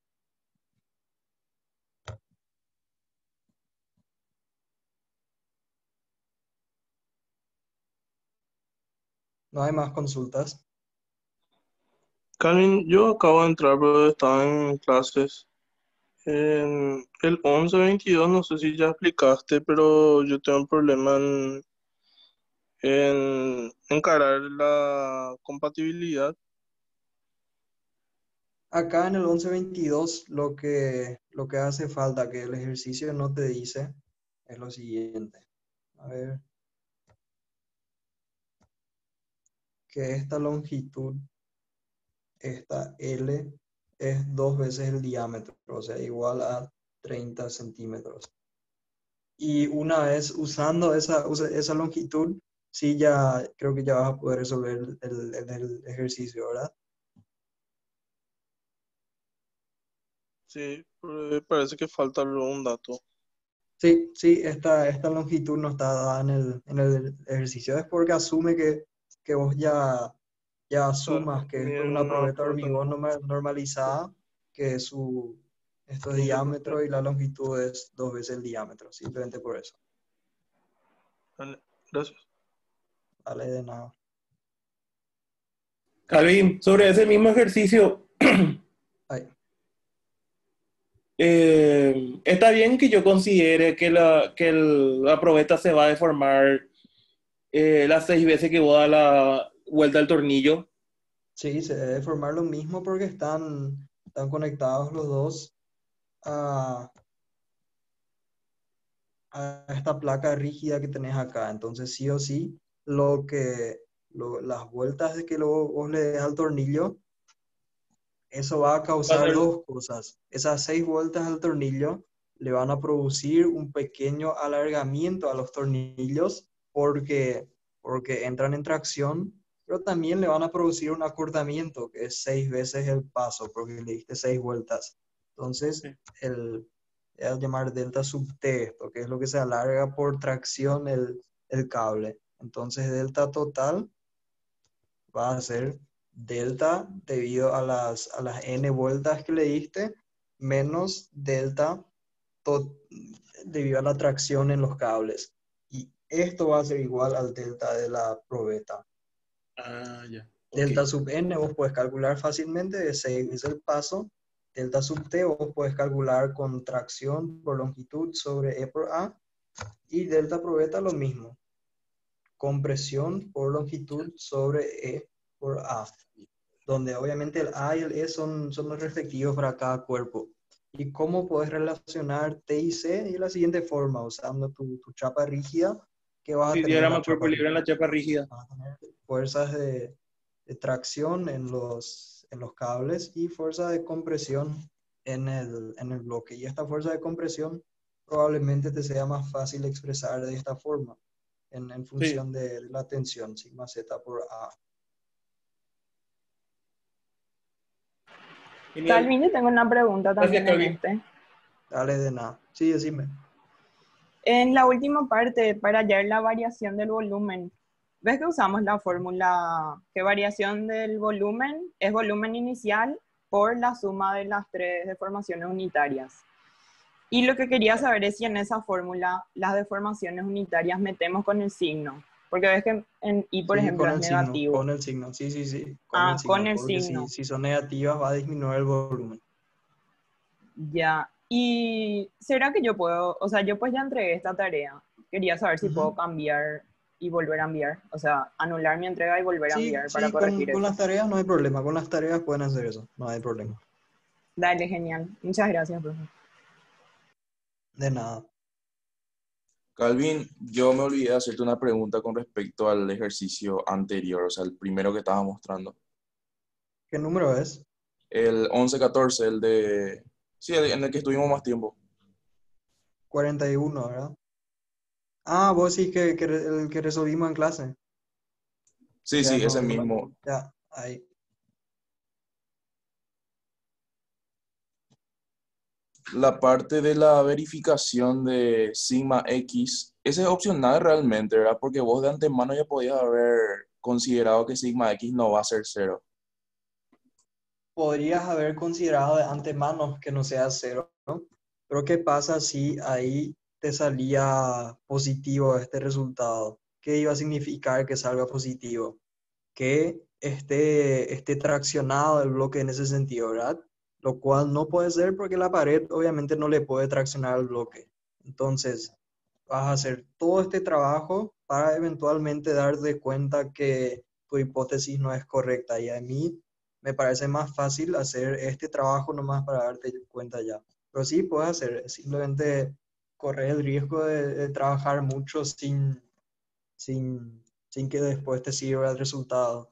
No hay más consultas. Calvin, yo acabo de entrar, pero estaba en clases. En el once veintidós, no sé si ya explicaste, pero yo tengo un problema en, en encarar la compatibilidad. Acá en el once veintidós lo que, lo que hace falta que el ejercicio no te dice es lo siguiente. A ver. Que esta longitud, esta L, es dos veces el diámetro, o sea, igual a treinta centímetros. Y una vez usando esa, usa- esa longitud, sí, ya creo que ya vas a poder resolver el, el- el ejercicio, ¿verdad? Sí, pero me parece que falta luego un dato. Sí, sí, esta, esta longitud no está dada en el, en el ejercicio. Es porque asume que, que vos ya, ya asumas que es Mide una una probeta de probeta hormigón normal. norma- normalizada, que su esto es Mide diámetro normal. y la longitud es dos veces el diámetro, simplemente por eso. Vale, gracias. Vale, de nada. Calvin, sobre ese mismo ejercicio, Ahí. eh, está bien que yo considere que la, que el- la probeta se va a deformar eh, las seis veces que voy a dar la vuelta al tornillo. Sí, se debe formar lo mismo porque están, están conectados los dos a, a esta placa rígida que tenés acá. Entonces, sí o sí, lo que, lo- las vueltas de que luego vos le des al tornillo, eso va a Va a causar ser- dos cosas. Esas seis vueltas al tornillo le van a producir un pequeño alargamiento a los tornillos porque, porque entran en tracción, pero también le van a producir un acortamiento, que es seis veces el paso, porque le diste seis vueltas. Entonces, el, es al llamar delta sub T esto, que es lo que se alarga por tracción el, el cable. Entonces, delta total va a ser delta debido a las, a las n vueltas que le diste, menos delta to- debido a la tracción en los cables. Y esto va a ser igual al delta de la probeta. Ah, ya. Ok. Delta sub n vos puedes calcular fácilmente, de seis es el paso. Delta sub t vos puedes calcular con tracción por longitud sobre E por A. Y delta probeta lo mismo. Compresión por longitud sobre E por A. Donde obviamente el A y el E son, son los respectivos para cada cuerpo. ¿Y cómo puedes relacionar T y C? De la siguiente forma, usando tu, tu chapa rígida, que vas a Sí, tener en diagrama la cuerpo chapa libre en la chapa rígida. vas a tener fuerzas de, de tracción en los, en los cables y fuerza de compresión en el, en el bloque. Y esta fuerza de compresión probablemente te sea más fácil expresar de esta forma, en, en función de, de la tensión, sigma Z por A. Calvin, yo tengo una pregunta Gracias, también en Calvin. este. Dale, de nada. Sí, decime. En la última parte, para hallar la variación del volumen, ¿ves que usamos la fórmula que variación del volumen es volumen inicial por la suma de las tres deformaciones unitarias? Y lo que quería saber es si en esa fórmula las deformaciones unitarias metemos con el signo. Porque ves que en I, por Sí, ejemplo, con es el signo, negativo. con el signo, sí, sí, sí, con Ah, el signo, con el porque signo. si, si son negativas va a disminuir el volumen. Ya. ¿Y será que yo puedo, o sea, yo pues ya entregué esta tarea? Quería saber si Ujú. puedo cambiar y volver a enviar. O sea, anular mi entrega y volver a Sí, enviar para sí, con, corregir con eso. las tareas no hay problema, con las tareas pueden hacer eso, no hay problema. Dale, genial. Muchas gracias, profe. De nada. Calvin, yo me olvidé de hacerte una pregunta con respecto al ejercicio anterior, o sea, el primero que estaba mostrando. ¿Qué número es? El once catorce, el de... Sí, el- en el que estuvimos más tiempo. cuarenta y uno, ¿verdad? Ah, vos sí que, que re- el que resolvimos en clase. Sí, Ya sí, no, ese no, mismo. ya, ahí. La parte de la verificación de sigma X, ese es opcional realmente, ¿verdad? Porque vos de antemano ya podías haber considerado que sigma X no va a ser cero. Podrías haber considerado de antemano que no sea cero, ¿no? Pero ¿qué pasa si ahí te salía positivo este resultado? ¿Qué iba a significar que salga positivo? Que esté, esté traccionado el bloque en ese sentido, ¿verdad? Lo cual no puede ser porque la pared obviamente no le puede traccionar el bloque. Entonces, vas a hacer todo este trabajo para eventualmente darte cuenta que tu hipótesis no es correcta. Y a mí me parece más fácil hacer este trabajo nomás para darte cuenta ya. Pero sí, puedes hacer, simplemente correr el riesgo de, de trabajar mucho sin, sin, sin que después te sirva el resultado.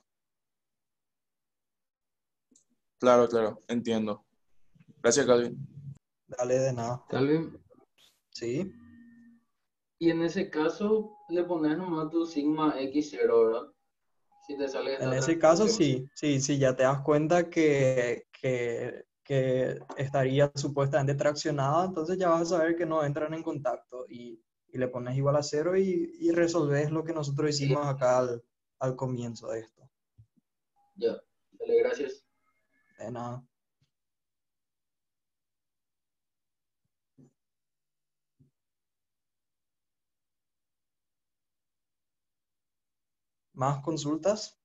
Claro, claro, entiendo. Gracias, Calvin. Dale, de nada. Calvin, Sí, y en ese caso le pones nomás tu sigma x cero, ¿verdad? Si te sale en esta ese caso transformación. sí, sí, sí, ya te das cuenta que, que, que estaría supuestamente traccionada, entonces ya vas a saber que no entran en contacto y, y le pones igual a cero y, y resolves lo que nosotros hicimos acá al, al comienzo de esto. Ya, dale, gracias. De nada. ¿Más consultas?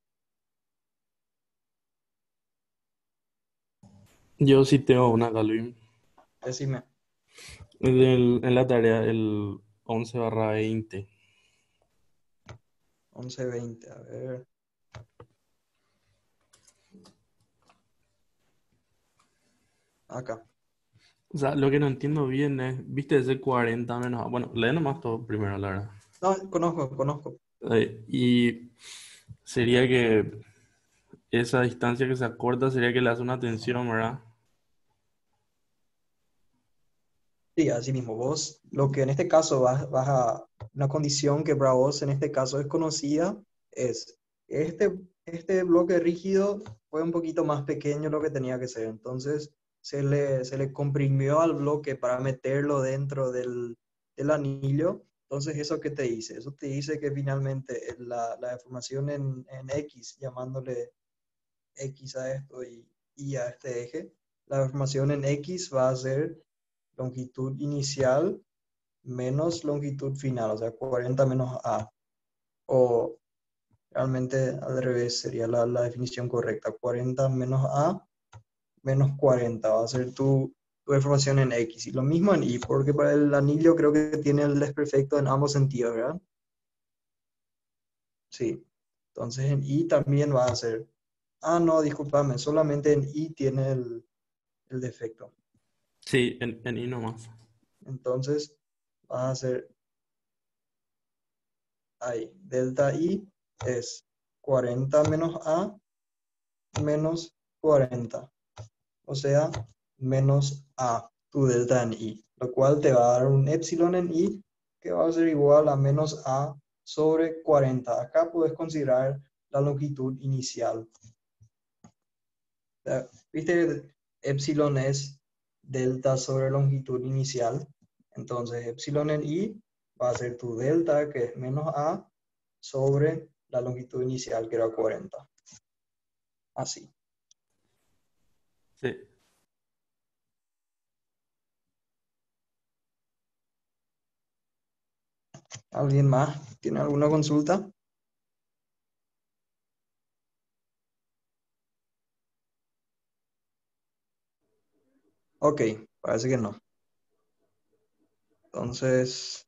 Yo sí tengo una, Calvin. Decime. En, el- en la tarea, el once barra veinte. once veinte, a ver. Acá. O sea, lo que no entiendo bien es, viste ese cuarenta menos. Bueno, lee nomás todo primero, la verdad. No, conozco, conozco. Eh, y sería que esa distancia que se acorta sería que le hace una tensión, ¿verdad? Sí, así mismo. Vos, lo que en este caso vas, vas a, una condición que para vos en este caso es conocida, es este, este bloque rígido fue un poquito más pequeño lo que tenía que ser. Entonces se le, se le comprimió al bloque para meterlo dentro del, del anillo. Entonces, ¿eso qué te dice? Eso te dice que finalmente la, la deformación en, en X, llamándole X a esto y Y a este eje, la deformación en X va a ser longitud inicial menos longitud final, o sea, cuarenta menos A. O realmente al revés sería la, la definición correcta. cuarenta menos A menos cuarenta va a ser tu, tu deformación en X. Y lo mismo en Y, porque para el anillo creo que tiene el desperfecto en ambos sentidos, ¿verdad? Sí. Entonces en Y también va a ser. Ah, no, discúlpame, solamente en Y tiene el, el defecto. Sí, en, en I nomás. Entonces vas a hacer ahí, delta I es cuarenta menos A menos cuarenta, o sea, menos A, tu delta en I, lo cual te va a dar un epsilon en I que va a ser igual a menos A sobre cuarenta. Acá puedes considerar la longitud inicial. O sea, ¿viste? Epsilon es delta sobre longitud inicial. Entonces, epsilon en I va a ser tu delta, que es menos A, sobre la longitud inicial, que era cuarenta. Así. Sí. ¿Alguien más tiene alguna consulta? Ok, parece que no. Entonces,